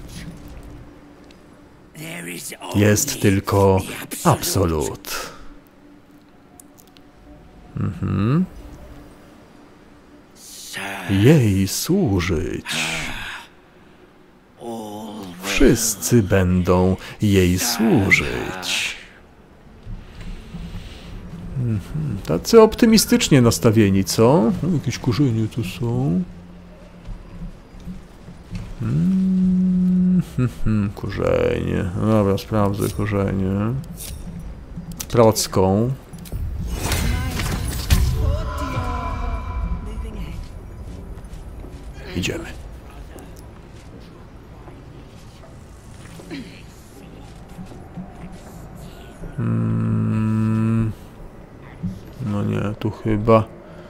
Speaker 1: Jest tylko absolut. Mhm. Jej służyć. Wszyscy będą jej służyć. Mhm. Tacy optymistycznie nastawieni, co? O, jakieś korzenie tu są. Mm, hmm, hmm, korzenie. No dobra, sprawdzę korzenie. Procką. Idziemy. Hmm. No nie, tu chyba...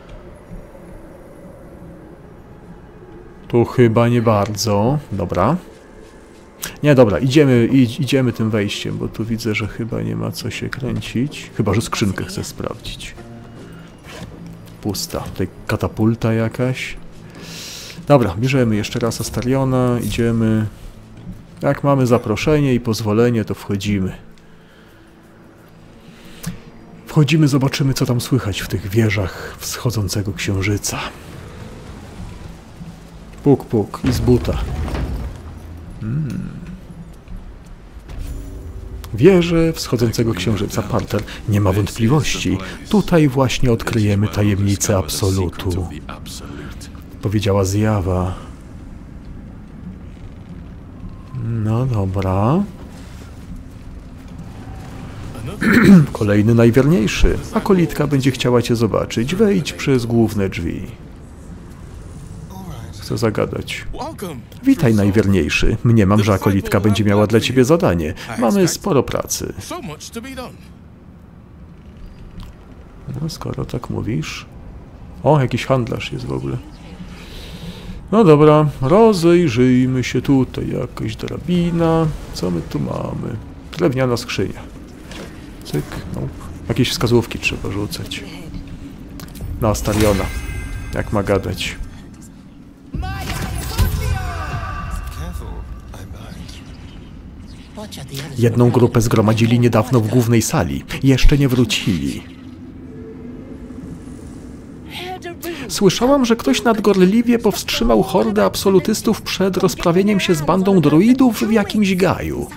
Speaker 1: Tu chyba nie bardzo. Dobra. Nie, dobra, idziemy, idź, idziemy tym wejściem, bo tu widzę, że chyba nie ma co się kręcić. Chyba że skrzynkę chcę sprawdzić. Pusta. Tutaj katapulta jakaś. Dobra, bierzemy jeszcze raz Astariona, idziemy. Jak mamy zaproszenie i pozwolenie, to wchodzimy. Wchodzimy, zobaczymy, co tam słychać w tych wieżach wschodzącego księżyca. Puk, puk i z buta. Hmm. Wieże wschodzącego księżyca, parter. Nie ma wątpliwości. Tutaj właśnie odkryjemy tajemnicę absolutu. Powiedziała zjawa. No dobra. Kolejny najwierniejszy. Akolitka będzie chciała cię zobaczyć. Wejdź przez główne drzwi. Chcę zagadać. Witaj, najwierniejszy. Mniemam, że akolitka będzie miała dla ciebie zadanie. Mamy sporo pracy. No, skoro tak mówisz... O, jakiś handlarz jest w ogóle. No dobra, rozejrzyjmy się tutaj. Jakaś drabina. Co my tu mamy? Drewniana skrzynia. Cyk. Nope. Jakieś wskazówki trzeba rzucać. Na Astariona. Jak ma gadać. Jedną grupę zgromadzili niedawno w głównej sali. Jeszcze nie wrócili. Słyszałam, że ktoś nadgorliwie powstrzymał hordę absolutystów przed rozprawieniem się z bandą druidów w jakimś gaju.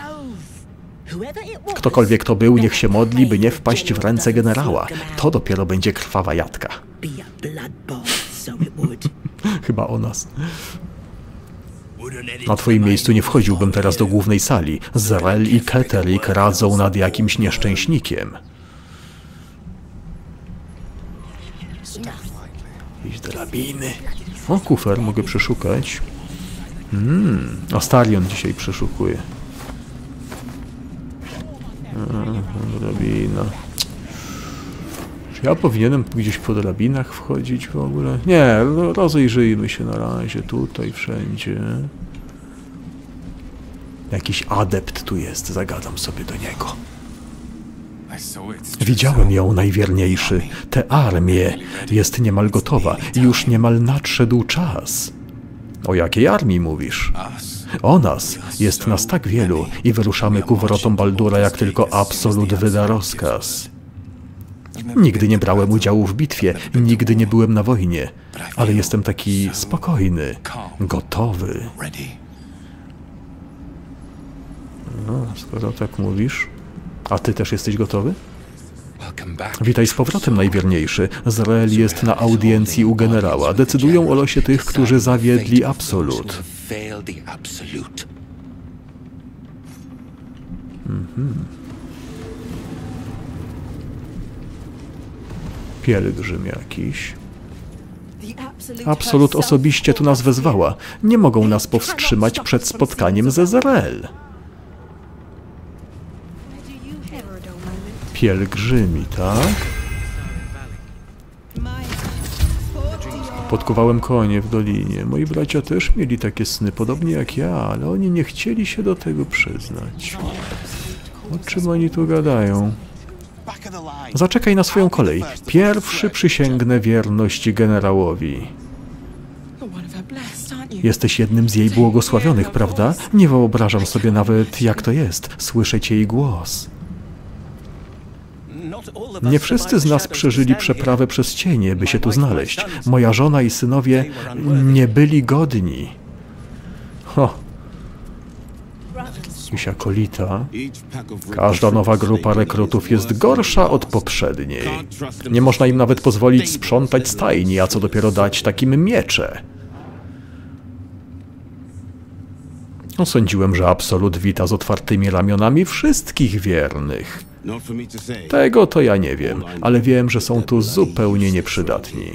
Speaker 1: Ktokolwiek to był, niech się modli, by nie wpaść w ręce generała. To dopiero będzie krwawa jadka. Chyba o nas. Na twoim miejscu nie wchodziłbym teraz do głównej sali. Zrel i Keterik radzą nad jakimś nieszczęśnikiem. Jakieś drabiny. O, kufer mogę przeszukać. Hmm, Astarion dzisiaj przeszukuje. A, drabina. Czy Ja powinienem gdzieś po drabinach wchodzić w ogóle? Nie, rozejrzyjmy się na razie tutaj, wszędzie. Jakiś adept tu jest, zagadam sobie do niego. Widziałem ją, najwierniejszy. Tę armię jest niemal gotowa i już niemal nadszedł czas. O jakiej armii mówisz? O nas. Jest nas tak wielu i wyruszamy ku wrotom Baldura, jak tylko Absolut wyda rozkaz. Nigdy nie brałem udziału w bitwie, nigdy nie byłem na wojnie, ale jestem taki spokojny, gotowy. No, skoro tak mówisz. A ty też jesteś gotowy? Witaj z powrotem, najwierniejszy. Zrel jest na audiencji u generała. Decydują o losie tych, którzy zawiedli Absolut. Mhm. Pielgrzym jakiś. Absolut osobiście tu nas wezwała. Nie mogą nas powstrzymać przed spotkaniem ze Zrel. Pielgrzymi, tak? Podkuwałem konie w dolinie. Moi bracia też mieli takie sny, podobnie jak ja, ale oni nie chcieli się do tego przyznać. O czym oni tu gadają? Zaczekaj na swoją kolej. Pierwszy przysięgnę wierność generałowi. Jesteś jednym z jej błogosławionych, prawda? Nie wyobrażam sobie nawet, jak to jest, słyszeć jej głos. Nie wszyscy z nas przeżyli przeprawę przez cienie, by się tu znaleźć. Moja żona i synowie nie byli godni. Ho. Misia kolita. Każda nowa grupa rekrutów jest gorsza od poprzedniej. Nie można im nawet pozwolić sprzątać stajni, a co dopiero dać takim miecze. No, sądziłem, że Absolut wita z otwartymi ramionami wszystkich wiernych. Tego to ja nie wiem, ale wiem, że są tu zupełnie nieprzydatni.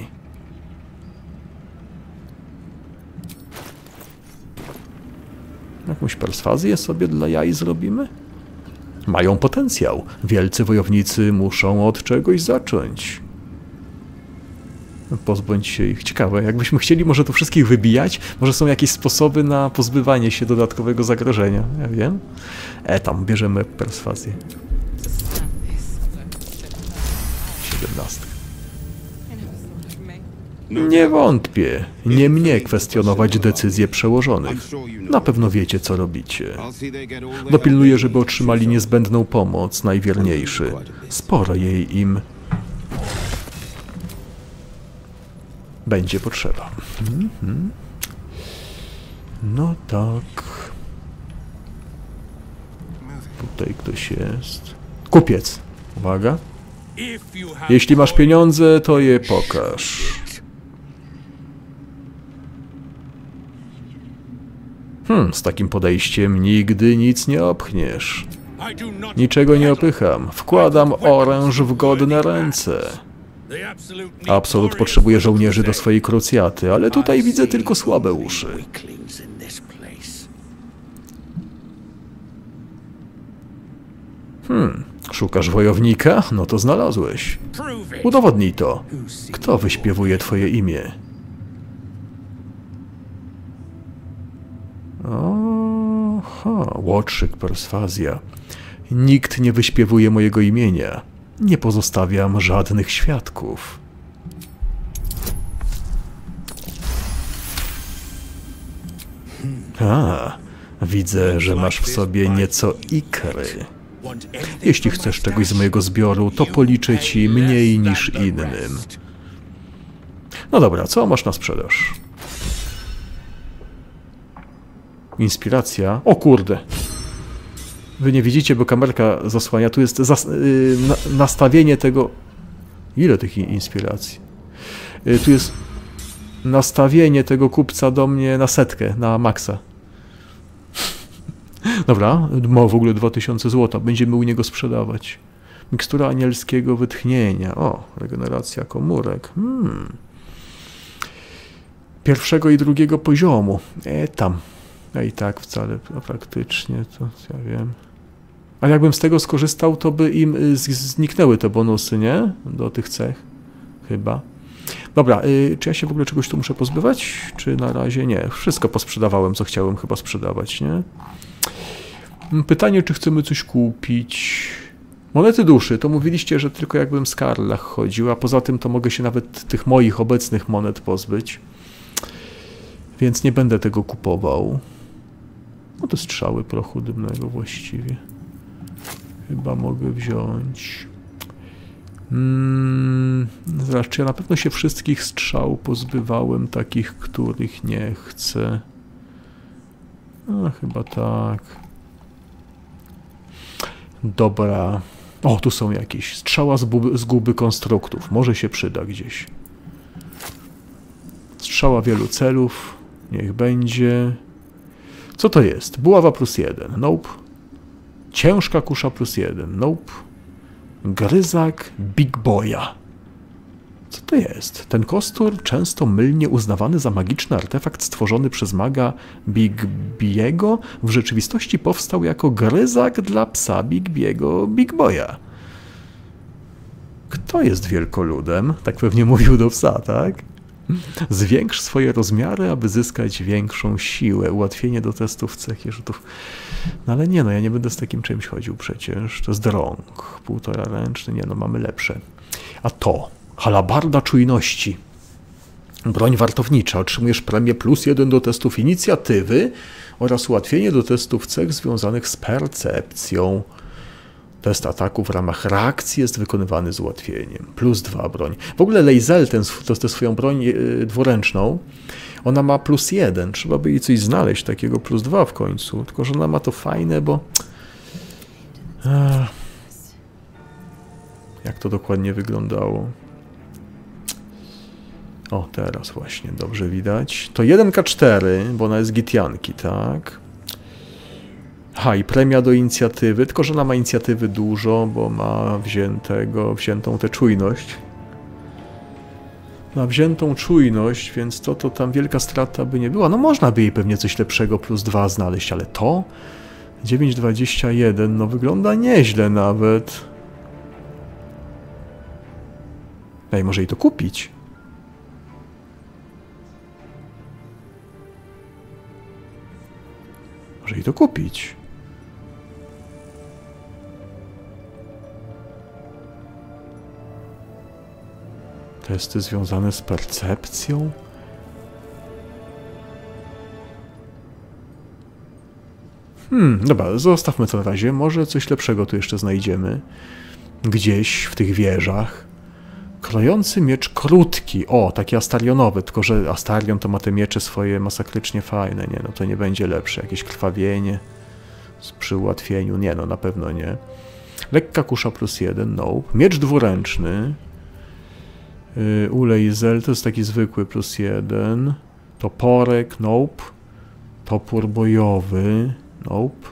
Speaker 1: Jakąś perswazję sobie dla jaj zrobimy? Mają potencjał. Wielcy wojownicy muszą od czegoś zacząć. Pozbądź się ich. Ciekawe, jakbyśmy chcieli może to wszystkich wybijać, może są jakieś sposoby na pozbywanie się dodatkowego zagrożenia. Ja wiem. E, tam bierzemy perswazję. siedemnastka. Nie wątpię. Nie mnie kwestionować decyzje przełożonych. Na pewno wiecie, co robicie. Dopilnuję, żeby otrzymali niezbędną pomoc, najwierniejszy. Sporo jej im będzie potrzeba. Mhm. No tak. Tutaj ktoś jest. Kupiec. Uwaga. Jeśli masz pieniądze, to je pokaż. Hmm, z takim podejściem nigdy nic nie opchniesz. Niczego nie opycham. Wkładam oręż w godne ręce. Absolut potrzebuje żołnierzy do swojej krucjaty, ale tutaj widzę tylko słabe uszy. Hmm, szukasz wojownika? No to znalazłeś. Udowodnij to. Kto wyśpiewuje twoje imię? Oha, łotrzyk, perswazja. Nikt nie wyśpiewuje mojego imienia. Nie pozostawiam żadnych świadków. A, widzę, że masz w sobie nieco ikry. Jeśli chcesz czegoś z mojego zbioru, to policzę ci mniej niż innym. No dobra, co masz na sprzedaż? Inspiracja. O kurde. Wy nie widzicie, bo kamerka zasłania. Tu jest zas yy, na nastawienie tego... Ile tych inspiracji? Yy, tu jest nastawienie tego kupca do mnie na setkę, na maksa. Dobra, ma w ogóle dwa tysiące złota. Będziemy u niego sprzedawać. Mikstura anielskiego wytchnienia. O, regeneracja komórek. Hmm. Pierwszego i drugiego poziomu. E, tam. A i tak wcale praktycznie, to ja wiem. Ale jakbym z tego skorzystał, to by im zniknęły te bonusy, nie? Do tych cech. Chyba. Dobra, y, czy ja się w ogóle czegoś tu muszę pozbywać? Czy na razie nie? Wszystko posprzedawałem, co chciałem chyba sprzedawać, nie? Pytanie, czy chcemy coś kupić? Monety duszy, to mówiliście, że tylko jakbym z Karlach chodził, a poza tym to mogę się nawet tych moich obecnych monet pozbyć. Więc nie będę tego kupował. No to strzały prochu dymnego właściwie. Chyba mogę wziąć. Hmm, zaraz, czy ja na pewno się wszystkich strzał pozbywałem, takich, których nie chcę. No, chyba tak. Dobra. O, tu są jakieś. Strzała z, buby, z guby konstruktów. Może się przyda gdzieś. Strzała wielu celów. Niech będzie. Co to jest? Buława plus jeden. Nope. Ciężka kusza plus jeden. Nope. Gryzak Big Boya. Co to jest? Ten kostur, często mylnie uznawany za magiczny artefakt stworzony przez maga Big Biego, w rzeczywistości powstał jako gryzak dla psa Big Biego Big Boya. Kto jest wielkoludem? Tak pewnie mówił do psa, tak? Zwiększ swoje rozmiary, aby zyskać większą siłę. Ułatwienie do testów cech i rzutów. No ale nie, no ja nie będę z takim czymś chodził przecież. To jest drąg. Półtora ręczny. Nie, no mamy lepsze. A to. Halabarda czujności. Broń wartownicza. Otrzymujesz premię plus jeden do testów inicjatywy oraz ułatwienie do testów cech związanych z percepcją. Test ataku w ramach reakcji jest wykonywany z ułatwieniem. Plus dwa broń. W ogóle Lae'zel, ten, to tę swoją broń yy, dwuręczną, ona ma plus jeden. Trzeba by jej coś znaleźć, takiego plus dwa w końcu. Tylko, że ona ma to fajne, bo... Ech. Jak to dokładnie wyglądało? O, teraz właśnie, dobrze widać. To jeden K cztery, bo ona jest gitianki, tak? Ha, i premia do inicjatywy, tylko że ona ma inicjatywy dużo, bo ma wziętego, wziętą tę czujność. Ma wziętą czujność, więc to, to tam wielka strata by nie była. No można by jej pewnie coś lepszego plus dwa znaleźć, ale to dziewięć dwadzieścia jeden, no wygląda nieźle nawet. Ej, może jej to kupić? Może jej to kupić? Testy związane z percepcją? Hmm, dobra, zostawmy to na razie. Może coś lepszego tu jeszcze znajdziemy. Gdzieś w tych wieżach. Krojący miecz krótki. O, taki astarionowy, tylko że Astarion to ma te miecze swoje masakrycznie fajne. Nie, no to nie będzie lepsze. Jakieś krwawienie przy ułatwieniu. Nie, no na pewno nie. Lekka kusza plus jeden, no. Miecz dwuręczny. Yy, u Lae'zel to jest taki zwykły plus jeden. Toporek, nope. Topór bojowy, nope.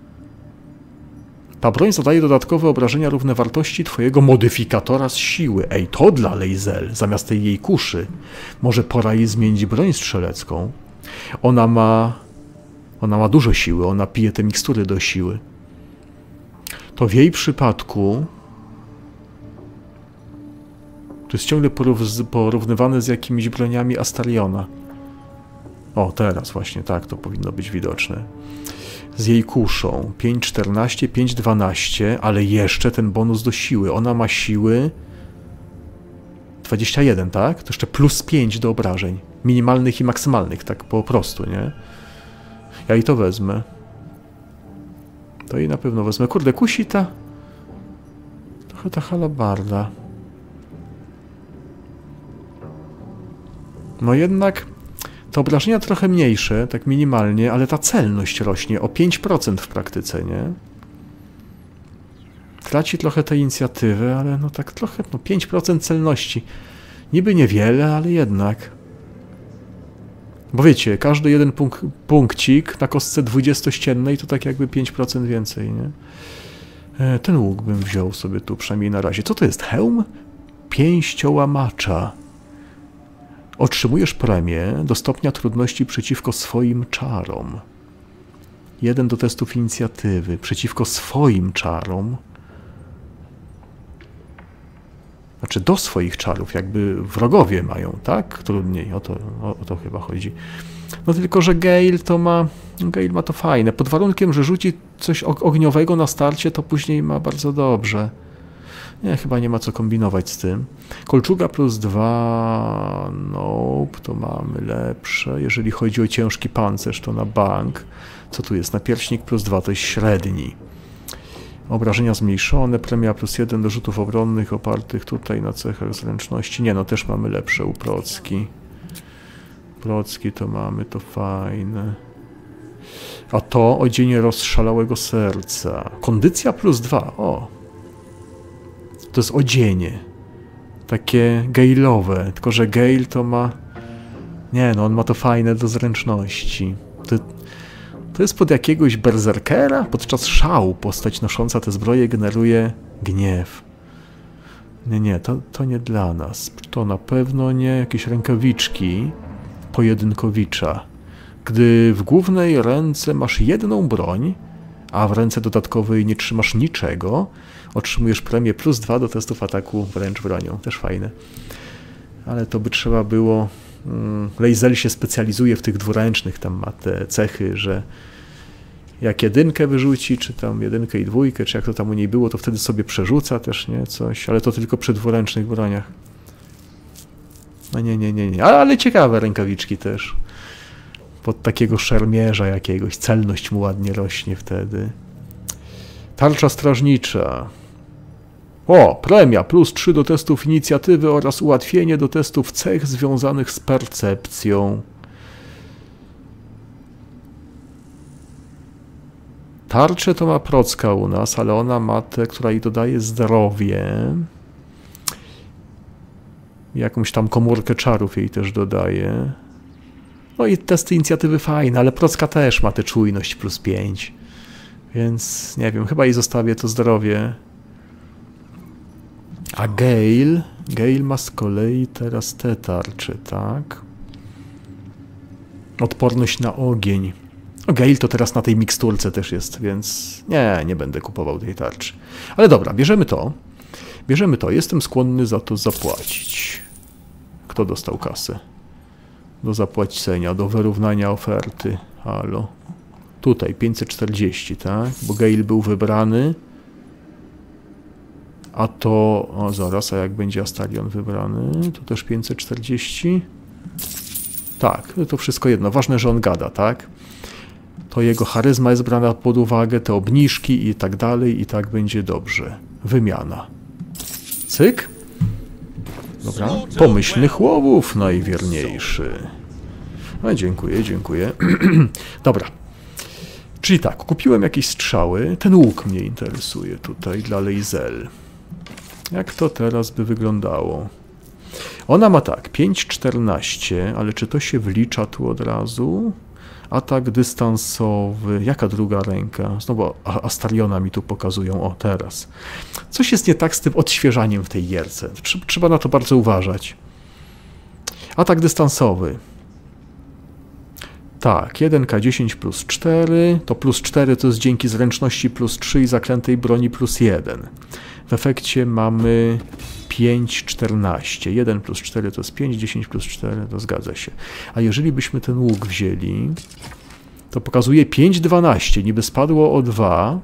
Speaker 1: Ta broń zadaje dodatkowe obrażenia równe wartości twojego modyfikatora z siły. Ej, to dla Lae'zel, zamiast tej jej kuszy. Może pora jej zmienić broń strzelecką. Ona ma... Ona ma dużo siły, ona pije te mikstury do siły. To w jej przypadku... To jest ciągle porównywane z jakimiś broniami Astariona. O, teraz właśnie, tak, to powinno być widoczne. Z jej kuszą. pięć czternaście, pięć dwanaście, ale jeszcze ten bonus do siły. Ona ma siły dwadzieścia jeden, tak? To jeszcze plus pięć do obrażeń. Minimalnych i maksymalnych, tak po prostu, nie? Ja jej to wezmę. To jej na pewno wezmę. Kurde, kusi ta... Trochę ta halabarda. No jednak... Te obrażenia trochę mniejsze, tak minimalnie, ale ta celność rośnie o pięć procent w praktyce, nie? Traci trochę tej inicjatywy, ale no tak trochę, no pięć procent celności. Niby niewiele, ale jednak. Bo wiecie, każdy jeden punk punkcik na kostce dwudziestościennej to tak jakby pięć procent więcej, nie? E, ten łuk bym wziął sobie tu, przynajmniej na razie. Co to jest? Hełm? Pięściołamacza. Otrzymujesz premię do stopnia trudności przeciwko swoim czarom. Jeden do testów inicjatywy. Przeciwko swoim czarom. Znaczy do swoich czarów, jakby wrogowie mają, tak? Trudniej, o to, o, o to chyba chodzi. No tylko, że Gale to ma, Gale ma to fajne. Pod warunkiem, że rzuci coś ogniowego na starcie, to później ma bardzo dobrze. Nie, chyba nie ma co kombinować z tym. Kolczuga plus dwa, nope, to mamy lepsze. Jeżeli chodzi o ciężki pancerz, to na bank. Co tu jest? Napierśnik plus dwa, to jest średni. Obrażenia zmniejszone, premia plus jeden do rzutów obronnych opartych tutaj na cechach zręczności. Nie, no też mamy lepsze u Procki. Procki to mamy, to fajne. A to odzienie rozszalałego serca. Kondycja plus dwa, o. To jest odzienie. Takie Gale'owe, tylko że Gale to ma... Nie, no on ma to fajne do zręczności. To, to jest pod jakiegoś berserkera? Podczas szału postać nosząca te zbroje generuje gniew. Nie, nie, to, to nie dla nas. To na pewno nie jakieś rękawiczki pojedynkowicza. Gdy w głównej ręce masz jedną broń, a w ręce dodatkowej nie trzymasz niczego, otrzymujesz premię plus dwa do testów ataku wręcz bronią. Też fajne. Ale to by trzeba było... Lae'zel się specjalizuje w tych dwuręcznych, tam ma te cechy, że jak jedynkę wyrzuci, czy tam jedynkę i dwójkę, czy jak to tam u niej było, to wtedy sobie przerzuca też, nie, coś, ale to tylko przy dwuręcznych broniach. No nie, nie, nie, nie, ale, ale ciekawe rękawiczki też. Pod takiego szermierza jakiegoś, celność mu ładnie rośnie wtedy. Tarcza strażnicza. O, premia plus trzy do testów inicjatywy oraz ułatwienie do testów cech związanych z percepcją. Tarczę to ma Procka u nas, ale ona ma tę, która jej dodaje zdrowie. Jakąś tam komórkę czarów jej też dodaje. No i testy inicjatywy fajne, ale Procka też ma tę czujność plus pięć. Więc nie wiem, chyba jej zostawię to zdrowie. A Gale, Gale ma z kolei teraz te tarcze, tak? Odporność na ogień. O, Gale to teraz na tej miksturce też jest, więc nie, nie będę kupował tej tarczy. Ale dobra, bierzemy to. Bierzemy to, jestem skłonny za to zapłacić. Kto dostał kasę? Do zapłacenia, do wyrównania oferty. Halo. Tutaj pięćset czterdzieści, tak? Bo Gale był wybrany. A to... O, zaraz, a jak będzie Astarion wybrany? To też pięćset czterdzieści? Tak, to wszystko jedno. Ważne, że on gada, tak? To jego charyzma jest brana pod uwagę, te obniżki i tak dalej, i tak będzie dobrze. Wymiana. Cyk. Dobra. Pomyślnych łowów najwierniejszy. No, dziękuję, dziękuję. Dobra. Czyli tak, kupiłem jakieś strzały. Ten łuk mnie interesuje tutaj dla Lae'zel. Jak to teraz by wyglądało? Ona ma tak, pięć czternaście, ale czy to się wlicza tu od razu? Atak dystansowy. Jaka druga ręka? Znowu Astariona mi tu pokazują. O, teraz. Coś jest nie tak z tym odświeżaniem w tej gierce. Trzeba na to bardzo uważać. Atak dystansowy. Tak, jeden K dziesięć plus cztery. To plus cztery to jest dzięki zręczności plus trzy i zaklętej broni plus jeden. W efekcie mamy pięć czternaście. jeden plus cztery to jest pięć, dziesięć plus cztery to zgadza się. A jeżeli byśmy ten łuk wzięli, to pokazuje pięć dwanaście. Niby spadło o dwa.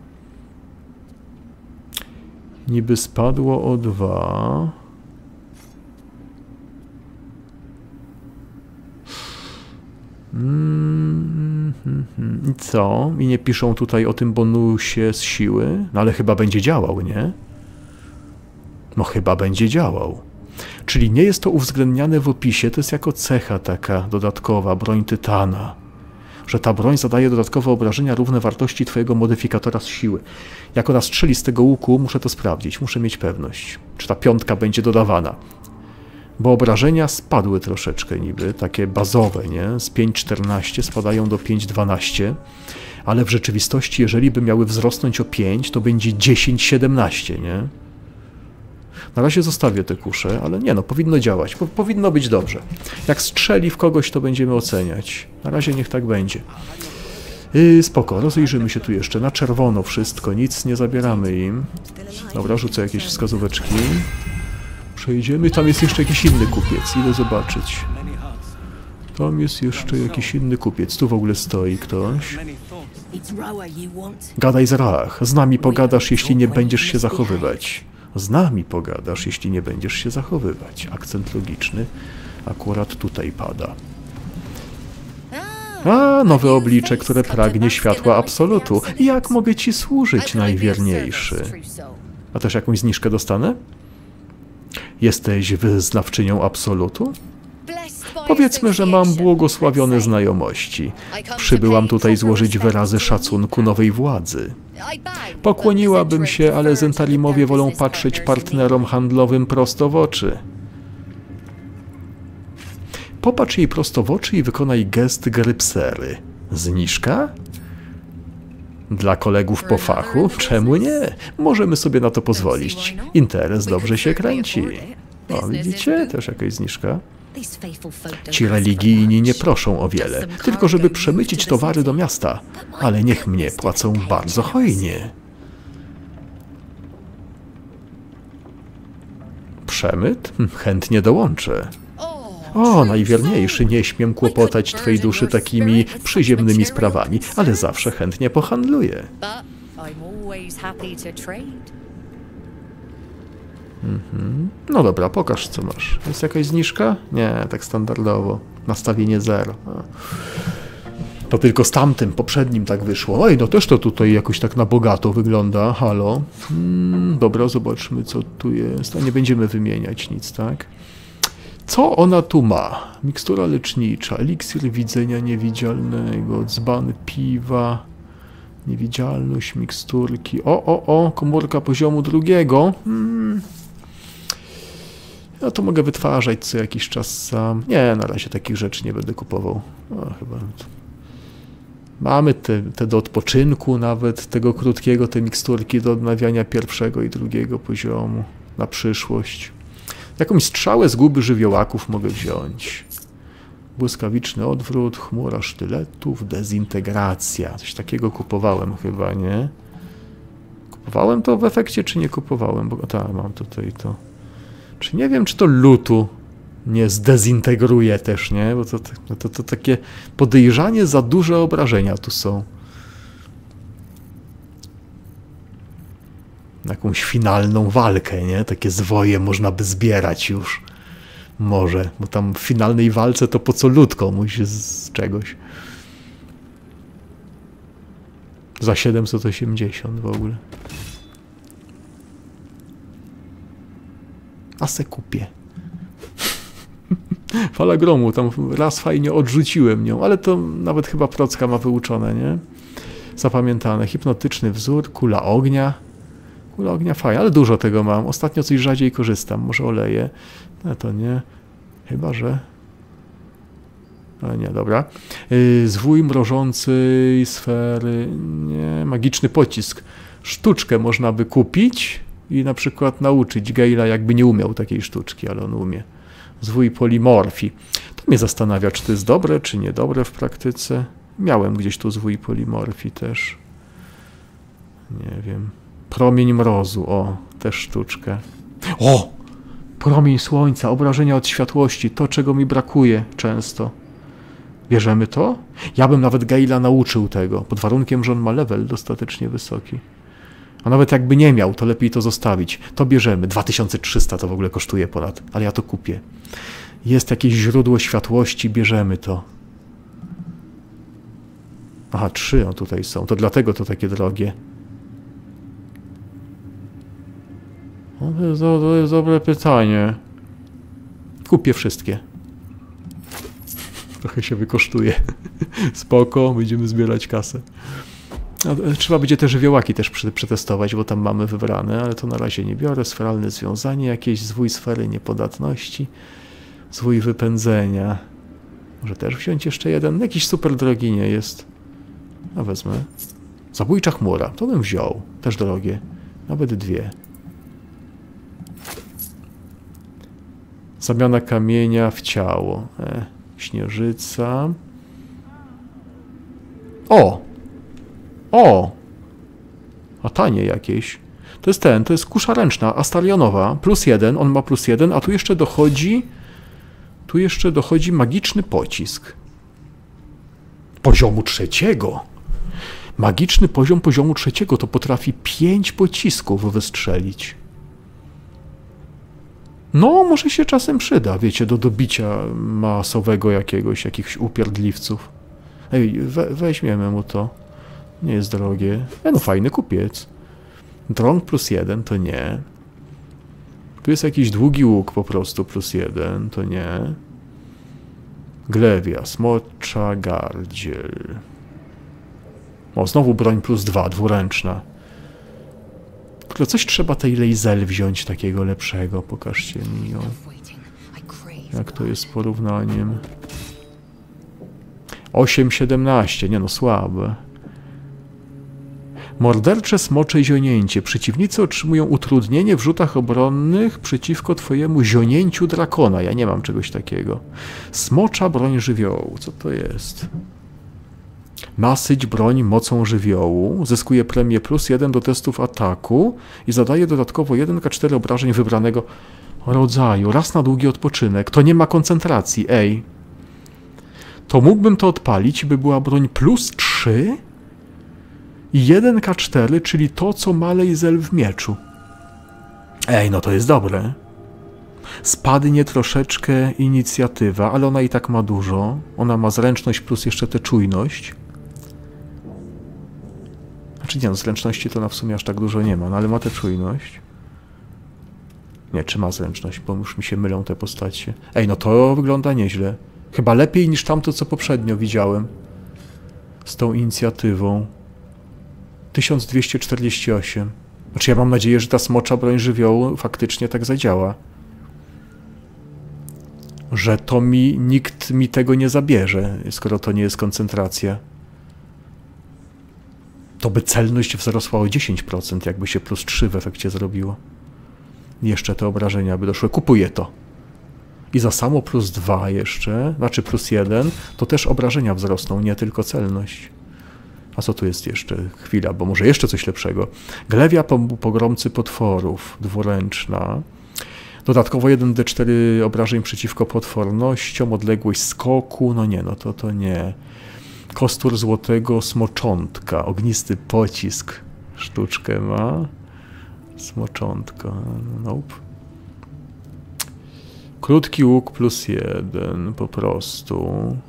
Speaker 1: Niby spadło o dwa. Mm, hmm, hmm. I co? I nie piszą tutaj o tym bonusie z siły? No ale chyba będzie działał, nie? No chyba będzie działał. Czyli nie jest to uwzględniane w opisie, to jest jako cecha taka dodatkowa, broń Tytana. Że ta broń zadaje dodatkowe obrażenia równe wartości twojego modyfikatora z siły. Jak ona strzeli z tego łuku, muszę to sprawdzić, muszę mieć pewność, czy ta piątka będzie dodawana. Bo obrażenia spadły troszeczkę niby, takie bazowe, nie? Z pięć czternaście spadają do pięć dwanaście, ale w rzeczywistości, jeżeli by miały wzrosnąć o pięć, to będzie dziesięć siedemnaście, nie? Na razie zostawię te kusze, ale nie no, powinno działać, po, powinno być dobrze. Jak strzeli w kogoś, to będziemy oceniać. Na razie niech tak będzie. Yy, spoko, rozejrzymy się tu jeszcze. Na czerwono wszystko, nic nie zabieramy im. Dobra, rzucę jakieś wskazóweczki. Przejdziemy. Tam jest jeszcze jakiś inny kupiec. Idę zobaczyć. Tam jest jeszcze jakiś inny kupiec. Tu w ogóle stoi ktoś. Gadaj z Rach. Z nami pogadasz, jeśli nie będziesz się zachowywać. Z nami pogadasz, jeśli nie będziesz się zachowywać. Akcent logiczny akurat tutaj pada. A, nowe oblicze, które pragnie światła absolutu. Jak mogę ci służyć, najwierniejszy? A też jakąś zniżkę dostanę? Jesteś wyznawczynią absolutu? Powiedzmy, że mam błogosławione znajomości. Przybyłam tutaj złożyć wyrazy szacunku nowej władzy. Pokłoniłabym się, ale Zentalimowie wolą patrzeć partnerom handlowym prosto w oczy. Popatrz jej prosto w oczy i wykonaj gest grypsery. Zniżka? Dla kolegów po fachu? Czemu nie? Możemy sobie na to pozwolić. Interes dobrze się kręci. O, widzicie? Też jakaś zniżka. Ci religijni nie proszą o wiele, tylko żeby przemycić towary do miasta, ale niech mnie płacą bardzo hojnie. Przemyt? Chętnie dołączę. O, najwierniejszy, nie śmiem kłopotać twej duszy takimi przyziemnymi sprawami, ale zawsze chętnie pohandluję. Mhm. No dobra, pokaż co masz. Jest jakaś zniżka? Nie, tak standardowo. Nastawienie zero. To tylko z tamtym, poprzednim tak wyszło. Oj, no też to tutaj jakoś tak na bogato wygląda. Halo. Hmm, dobra, zobaczmy co tu jest. A nie będziemy wymieniać nic, tak? Co ona tu ma? Mikstura lecznicza, eliksir widzenia niewidzialnego, dzban piwa, niewidzialność miksturki. O, o, o, komórka poziomu drugiego. Hmm. Ja to mogę wytwarzać co jakiś czas sam. Nie, na razie takich rzeczy nie będę kupował. O, chyba. Mamy te, te do odpoczynku nawet, tego krótkiego, te miksturki do odnawiania pierwszego i drugiego poziomu na przyszłość. Jakąś strzałę z guby żywiołaków mogę wziąć. Błyskawiczny odwrót, chmura sztyletów, dezintegracja. Coś takiego kupowałem chyba, nie? Kupowałem to w efekcie, czy nie kupowałem? Bo tak, mam tutaj to. Czy nie wiem, czy to lutu nie zdezintegruje też, nie? Bo to, to, to, to takie podejrzanie za duże obrażenia tu są. Jakąś finalną walkę, nie? Takie zwoje można by zbierać już. Może, bo tam w finalnej walce to po co lód komuś z czegoś. Za siedemset osiemdziesiąt w ogóle. A se kupię. Fala gromu, tam raz fajnie odrzuciłem nią, ale to nawet chyba procka ma wyuczone, nie? Zapamiętane. Hipnotyczny wzór, kula ognia. Kula ognia fajna, ale dużo tego mam. Ostatnio coś rzadziej korzystam. Może oleję. No to nie. Chyba, że... Ale nie, dobra. Yy, zwój mrożącej sfery. Nie, magiczny pocisk. Sztuczkę można by kupić i na przykład nauczyć Gale'a, jakby nie umiał takiej sztuczki, ale on umie. Zwój polimorfii. To mnie zastanawia, czy to jest dobre, czy niedobre w praktyce. Miałem gdzieś tu zwój polimorfii też. Nie wiem. Promień mrozu, o, też sztuczkę. O! Promień słońca, obrażenia od światłości, to czego mi brakuje często. Bierzemy to? Ja bym nawet Gale'a nauczył tego, pod warunkiem, że on ma level dostatecznie wysoki. A nawet jakby nie miał, to lepiej to zostawić. To bierzemy, dwa tysiące trzysta to w ogóle kosztuje ponad, ale ja to kupię. Jest jakieś źródło światłości, bierzemy to. Aha, trzy o tutaj są, to dlatego to takie drogie. No to, jest, to jest dobre pytanie. Kupię wszystkie. Trochę się wykosztuje. Spoko, będziemy zbierać kasę. No, trzeba będzie te żywiołaki też przetestować, bo tam mamy wybrane, ale to na razie nie biorę. Sferalne związanie, jakieś zwój sfery niepodatności, zwój wypędzenia. Może też wziąć jeszcze jeden? Jakiś super drogi nie jest. A wezmę. Zabójcza chmura, to bym wziął. Też drogie. Nawet dwie. Zamiana kamienia w ciało. E, śnieżyca. O! O! A tanie jakieś. To jest ten, to jest kusza ręczna, Astarionowa, plus jeden, on ma plus jeden, a tu jeszcze dochodzi, tu jeszcze dochodzi magiczny pocisk. Poziomu trzeciego. Magiczny poziom poziomu trzeciego to potrafi pięć pocisków wystrzelić. No, może się czasem przyda, wiecie, do dobicia masowego jakiegoś, jakichś upierdliwców. Ej, we, weźmiemy mu to. Nie jest drogie. E, no fajny kupiec. Drąg plus jeden, to nie. Tu jest jakiś długi łuk po prostu plus jeden, to nie. Glewia, smocza, gardziel. O, znowu broń plus dwa, dwuręczna. Tylko coś trzeba tej Lae'zel wziąć takiego lepszego. Pokażcie mi ją. Jak to jest z porównaniem? osiem siedemnaście, nie no, słabe. Mordercze smocze zionięcie. Przeciwnicy otrzymują utrudnienie w rzutach obronnych przeciwko twojemu zionięciu drakona. Ja nie mam czegoś takiego. Smocza broń żywiołu. Co to jest? Nasyć broń mocą żywiołu. Zyskuje premię plus jeden do testów ataku i zadaje dodatkowo jeden K cztery obrażeń wybranego rodzaju. Raz na długi odpoczynek. To nie ma koncentracji. Ej. To mógłbym to odpalić, by była broń plus trzy i jeden K cztery, czyli to, co ma Lae'zel w mieczu. Ej, no to jest dobre. Spadnie troszeczkę inicjatywa, ale ona i tak ma dużo. Ona ma zręczność plus jeszcze tę czujność. Znaczy nie, no zręczności to ona w sumie aż tak dużo nie ma, no ale ma tę czujność. Nie, czy ma zręczność, bo już mi się mylą te postacie. Ej, no to wygląda nieźle. Chyba lepiej niż tamto, co poprzednio widziałem. Z tą inicjatywą. tysiąc dwieście czterdzieści osiem. Znaczy ja mam nadzieję, że ta smocza broń żywiołu faktycznie tak zadziała. Że to mi, nikt mi tego nie zabierze, skoro to nie jest koncentracja. To by celność wzrosła o dziesięć procent, jakby się plus trzy w efekcie zrobiło. Jeszcze te obrażenia by doszły. Kupuję to. I za samo plus dwa jeszcze, znaczy plus jeden, to też obrażenia wzrosną, nie tylko celność. A co tu jest jeszcze? Chwila, bo może jeszcze coś lepszego. Glewia pogromcy potworów, dwuręczna. Dodatkowo jeden D cztery obrażeń przeciwko potwornościom, odległość skoku, no nie, no to to nie. Kostur złotego smoczątka, ognisty pocisk, sztuczkę ma. Smoczątka, nope. Krótki łuk plus jeden, po prostu.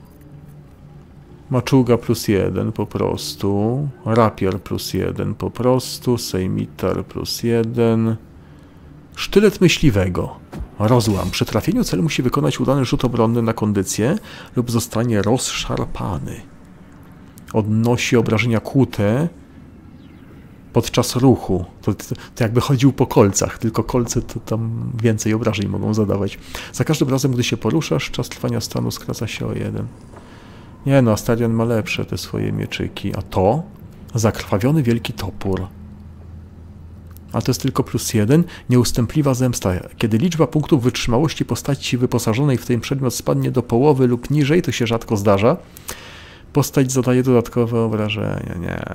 Speaker 1: Maczuga plus jeden, po prostu. Rapier plus jeden, po prostu. Sejmitar plus jeden. Sztylet myśliwego. Rozłam. Przy trafieniu cel musi wykonać udany rzut obronny na kondycję lub zostanie rozszarpany. Odnosi obrażenia kłute podczas ruchu. To, to, to jakby chodził po kolcach, tylko kolce to tam więcej obrażeń mogą zadawać. Za każdym razem, gdy się poruszasz, czas trwania stanu skraca się o jeden. Nie no, Astarion ma lepsze te swoje mieczyki. A to? Zakrwawiony wielki topór. A to jest tylko plus jeden. Nieustępliwa zemsta. Kiedy liczba punktów wytrzymałości postaci wyposażonej w ten przedmiot spadnie do połowy lub niżej, to się rzadko zdarza, postać zadaje dodatkowe obrażenia. Nie.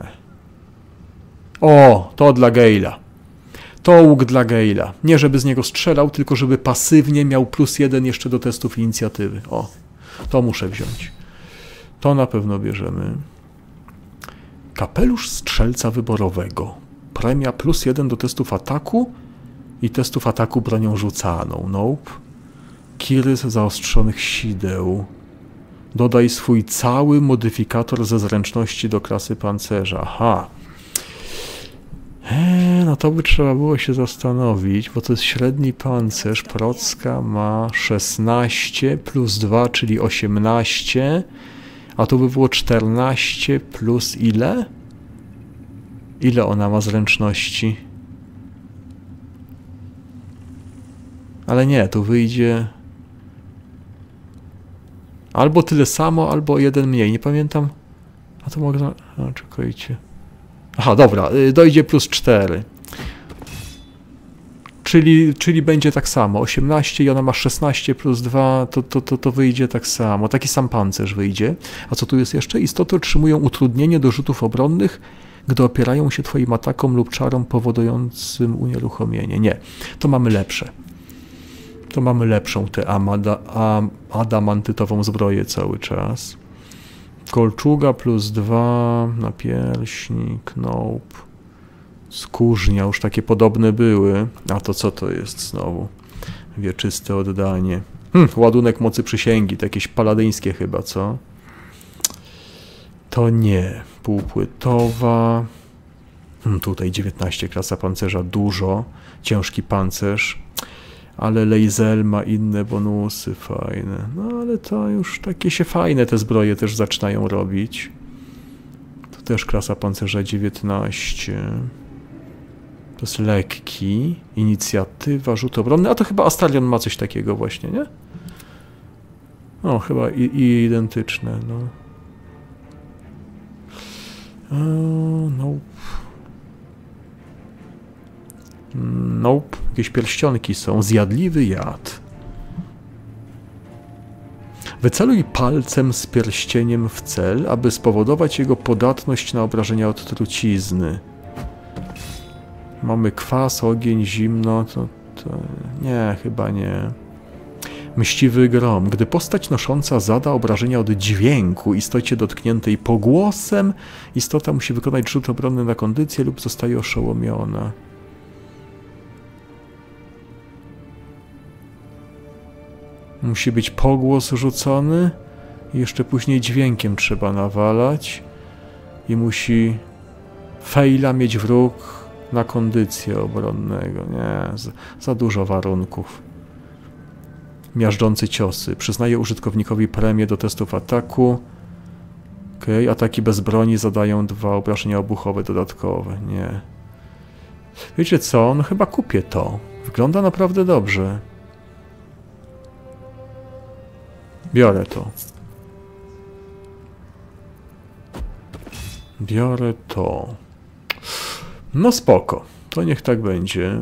Speaker 1: O, to dla Gale'a. To łuk dla Gale'a. Nie żeby z niego strzelał, tylko żeby pasywnie miał plus jeden jeszcze do testów inicjatywy. O, to muszę wziąć. To na pewno bierzemy. Kapelusz strzelca wyborowego. Premia plus jeden do testów ataku i testów ataku bronią rzucaną. Nope. Kirys zaostrzonych sideł. Dodaj swój cały modyfikator ze zręczności do klasy pancerza. Aha. Eee, no to by trzeba było się zastanowić, bo to jest średni pancerz. Procka ma szesnaście plus dwa, czyli osiemnaście. A to by było czternaście plus ile? Ile ona ma zręczności? Ale nie, tu wyjdzie albo tyle samo, albo jeden mniej. Nie pamiętam. A to mogę... A, czekajcie. Aha, dobra. Dojdzie plus cztery. Czyli, czyli będzie tak samo, osiemnaście i ona ma szesnaście plus dwa, to, to, to, to wyjdzie tak samo, taki sam pancerz wyjdzie. A co tu jest jeszcze? Istoty otrzymują utrudnienie do rzutów obronnych, gdy opierają się twoim atakom lub czarom powodującym unieruchomienie. Nie, to mamy lepsze. To mamy lepszą tę amada, am, adamantytową zbroję cały czas. Kolczuga plus dwa, napierśnik, nope. Skórznia, już takie podobne były. A to co to jest znowu? Wieczyste oddanie. Hm, ładunek mocy przysięgi, to jakieś paladyńskie chyba, co? To nie. Półpłytowa. Hmm, tutaj dziewiętnaście, klasa pancerza, dużo. Ciężki pancerz. Ale Leizel ma inne bonusy fajne. No ale to już takie się fajne te zbroje też zaczynają robić. To też klasa pancerza dziewiętnaście. To jest lekki. Inicjatywa, rzut obronny. A to chyba Astarion ma coś takiego właśnie, nie? O, chyba i, i identyczne, no. Uh, nope. Nope. Jakieś pierścionki są. Zjadliwy jad. Wyceluj palcem z pierścieniem w cel, aby spowodować jego podatność na obrażenia od trucizny. Mamy kwas, ogień, zimno. To, to... Nie, chyba nie. Mściwy grom. Gdy postać nosząca zada obrażenia od dźwięku istocie dotkniętej pogłosem, istota musi wykonać rzut obronny na kondycję lub zostaje oszołomiona. Musi być pogłos rzucony i jeszcze później dźwiękiem trzeba nawalać i musi fejla mieć wróg na kondycję obronnego. Nie, za, za dużo warunków. Miażdżący ciosy. Przyznaje użytkownikowi premię do testów ataku. Okej, okay. Ataki bez broni zadają dwa obrażenia obuchowe dodatkowe. Nie. Wiecie co? No chyba kupię to. Wygląda naprawdę dobrze. Biorę to. Biorę to. No spoko. To niech tak będzie.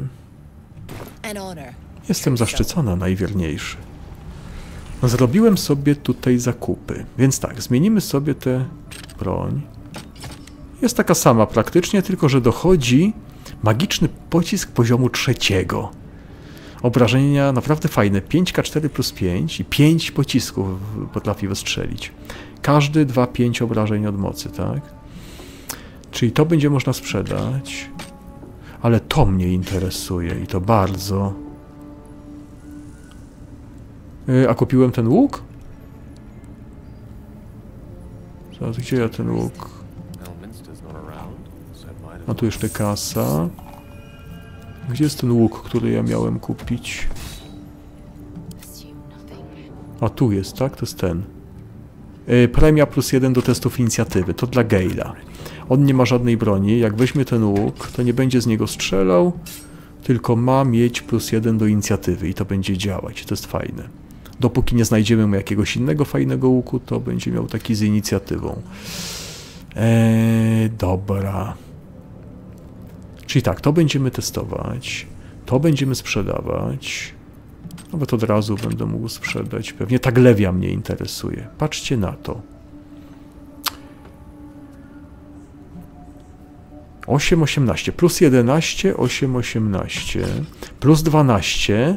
Speaker 1: Jestem zaszczycona, najwierniejszy. Zrobiłem sobie tutaj zakupy. Więc tak, zmienimy sobie tę broń. Jest taka sama praktycznie, tylko że dochodzi magiczny pocisk poziomu trzeciego. Obrażenia naprawdę fajne. pięć K cztery plus pięć i pięć pocisków potrafi wystrzelić. Każdy dwa pięć obrażeń od mocy, tak? Czyli to będzie można sprzedać. Ale to mnie interesuje i to bardzo. Yy, a kupiłem ten łuk? Zaraz, gdzie ja ten łuk? A tu jeszcze kasa. Gdzie jest ten łuk, który ja miałem kupić? A tu jest, tak? To jest ten. Yy, premia plus jeden do testów inicjatywy. To dla Gale'a. On nie ma żadnej broni. Jak weźmie ten łuk, to nie będzie z niego strzelał, tylko ma mieć plus jeden do inicjatywy i to będzie działać. To jest fajne. Dopóki nie znajdziemy mu jakiegoś innego fajnego łuku, to będzie miał taki z inicjatywą. Eee, dobra. Czyli tak, to będziemy testować. To będziemy sprzedawać. Nawet od razu będę mógł sprzedać. Pewnie ta glewia mnie interesuje. Patrzcie na to. osiem, osiemnaście. Plus jedenaście, osiem, osiemnaście. Plus dwanaście.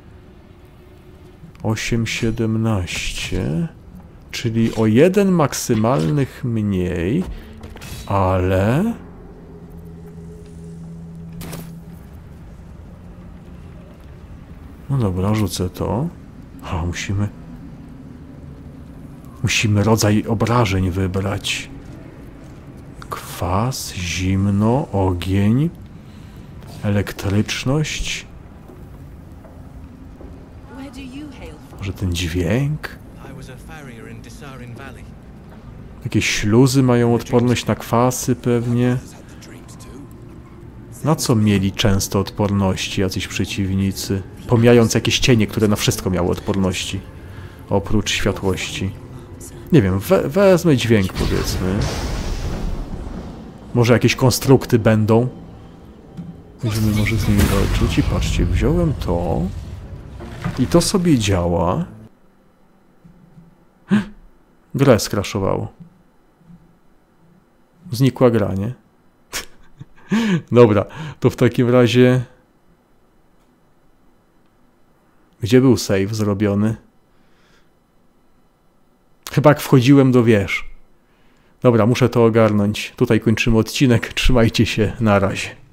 Speaker 1: osiem, siedemnaście. Czyli o jeden maksymalnych mniej. Ale... No dobra, rzucę to. A, musimy... Musimy rodzaj obrażeń wybrać. Kwas, zimno, ogień, elektryczność. Może ten dźwięk? Jakieś śluzy mają odporność na kwasy pewnie. Na co mieli często odporności jacyś przeciwnicy? Pomijając jakieś cienie, które na wszystko miały odporności. Oprócz światłości. Nie wiem, we, wezmę dźwięk powiedzmy. Może jakieś konstrukty będą. Będziemy może z nimi walczyć i patrzcie, wziąłem to i to sobie działa. Grę skraszowało. Znikła gra, nie? Dobra, to w takim razie... Gdzie był save zrobiony? Chyba jak wchodziłem do wież. Dobra, muszę to ogarnąć. Tutaj kończymy odcinek. Trzymajcie się, na razie.